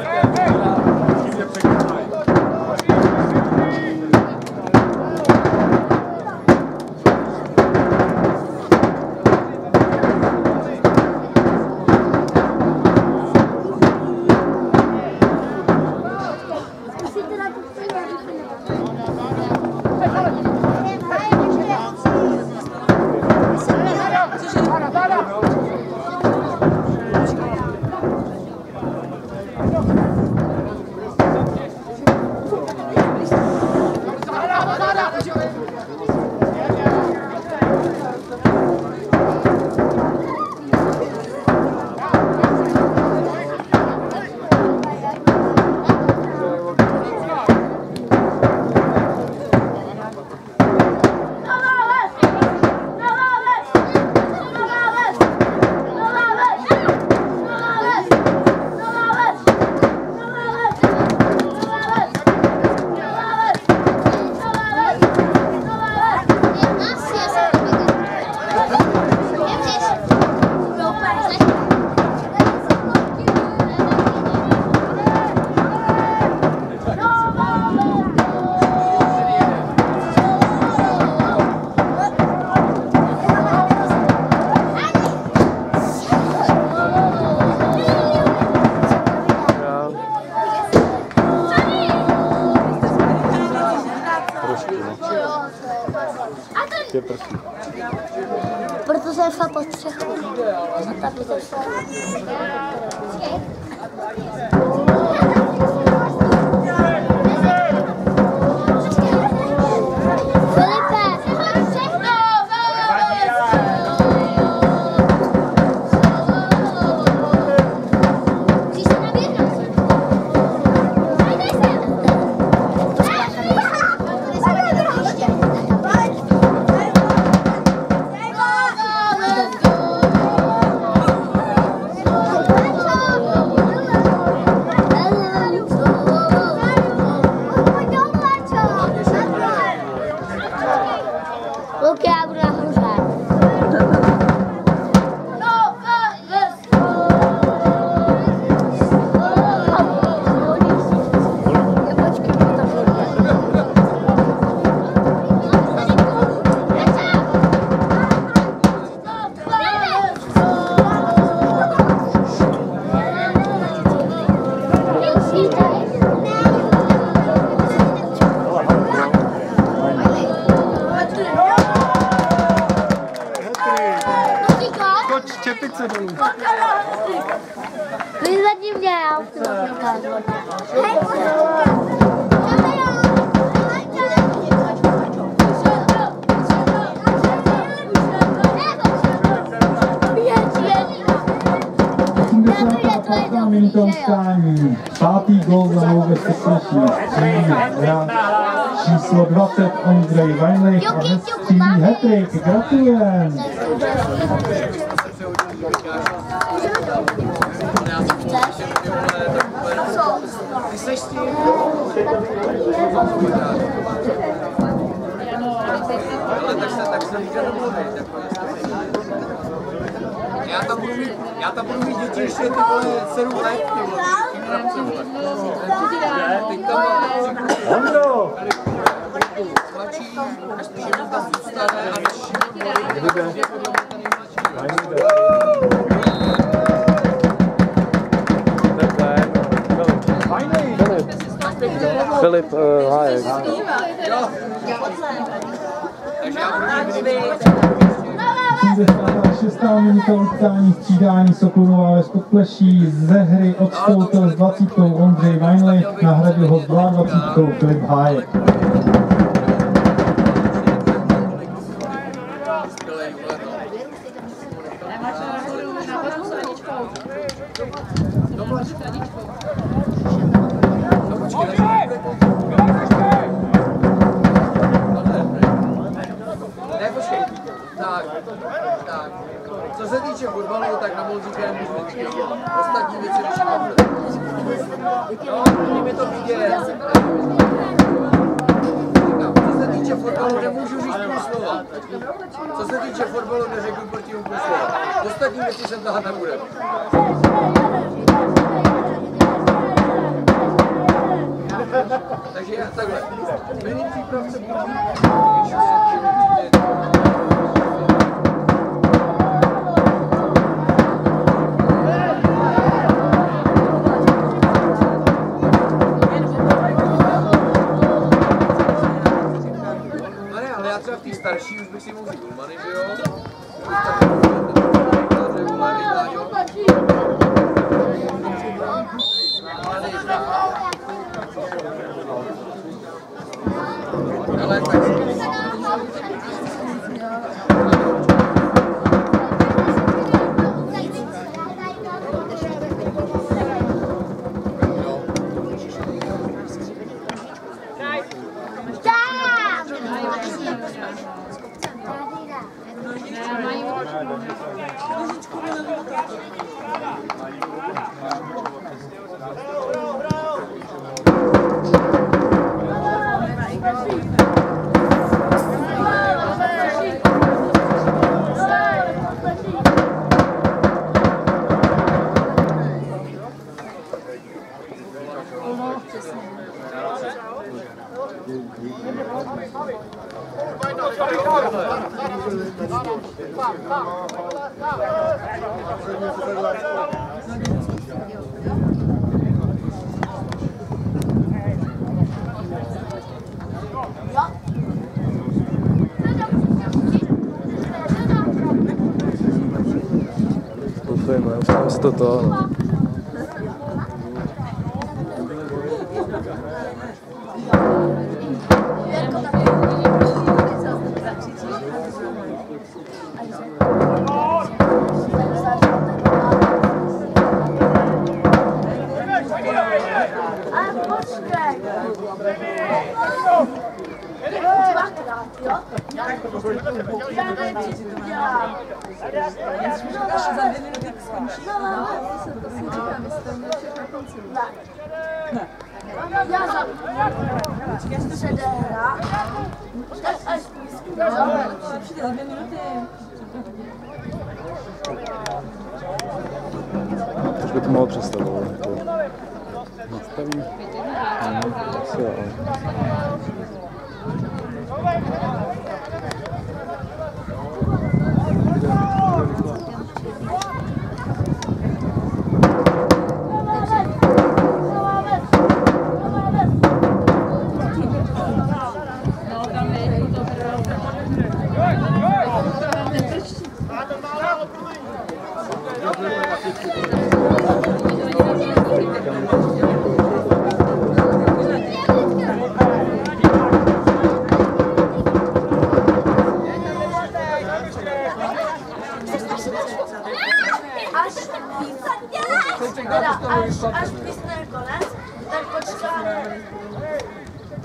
Proto jsem šla pod střechu. Filipe! Zakončení toho utkání. 5. gól za Novou Stopleší. Hráč číslo 20 Ondřej Vajnlich a nestřílí hat-trick. Gratulujem. Já tam budu mít děti ještě ty vole 7 let, ty vole. Ondro! Mladší, ještě tam zůstane a Filip Hájek. takže já budu mít 6. minuta utkání střídání Sokolova ve Podpleší. Ze hry odstoupil s 20. Ondřej Vajnlich, nahradil ho s 22. Filip Hájek. Tak. Co se týče fotbalu, tak na Moldíka nemůžu říct. Ostatní věci řešíme. Mě to vidět. Co se týče fotbalu, nemůžu říct půl slova. Co se týče fotbalu, neřeknu proti půl slova. Ostatní věci jsem tahat nebude. Takže já takhle. Milý přípravce starší už bych si mohl říct Ulmany, že jo? Ale tak Doufejme, už se to. Už by to mohlo představovat. Nastavím. Asi jo.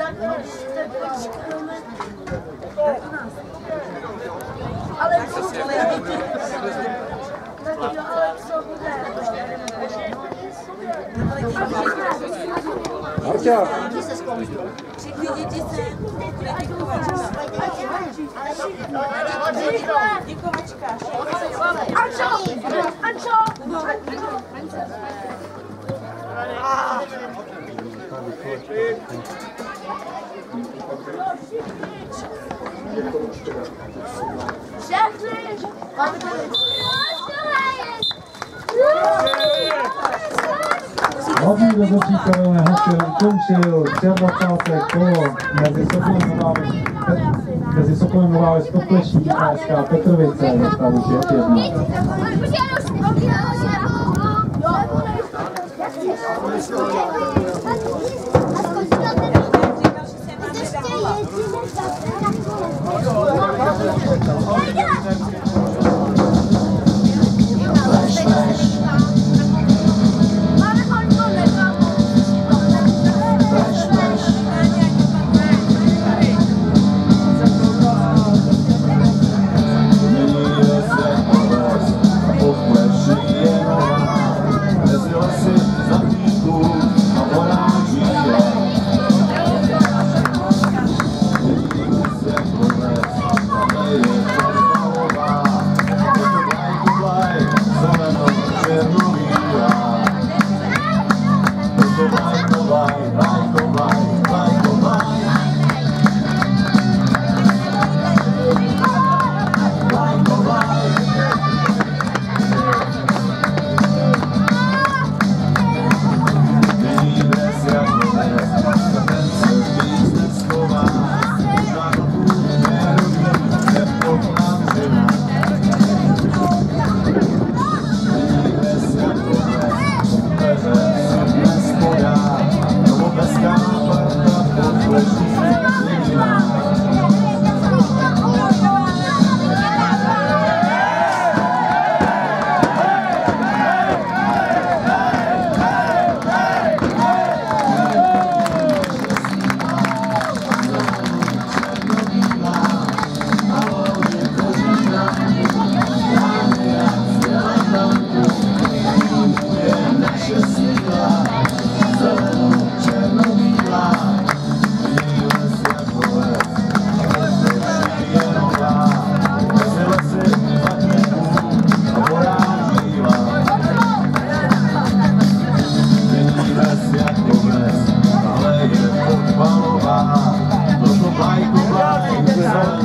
Ale Marťa! Všechny děti se děkovačka. Hlavní rozhodčítel hokej ukončil 23. kolo mezi Sokolem Nová Ves Podpleší a SK Petrovice ve stavu 5.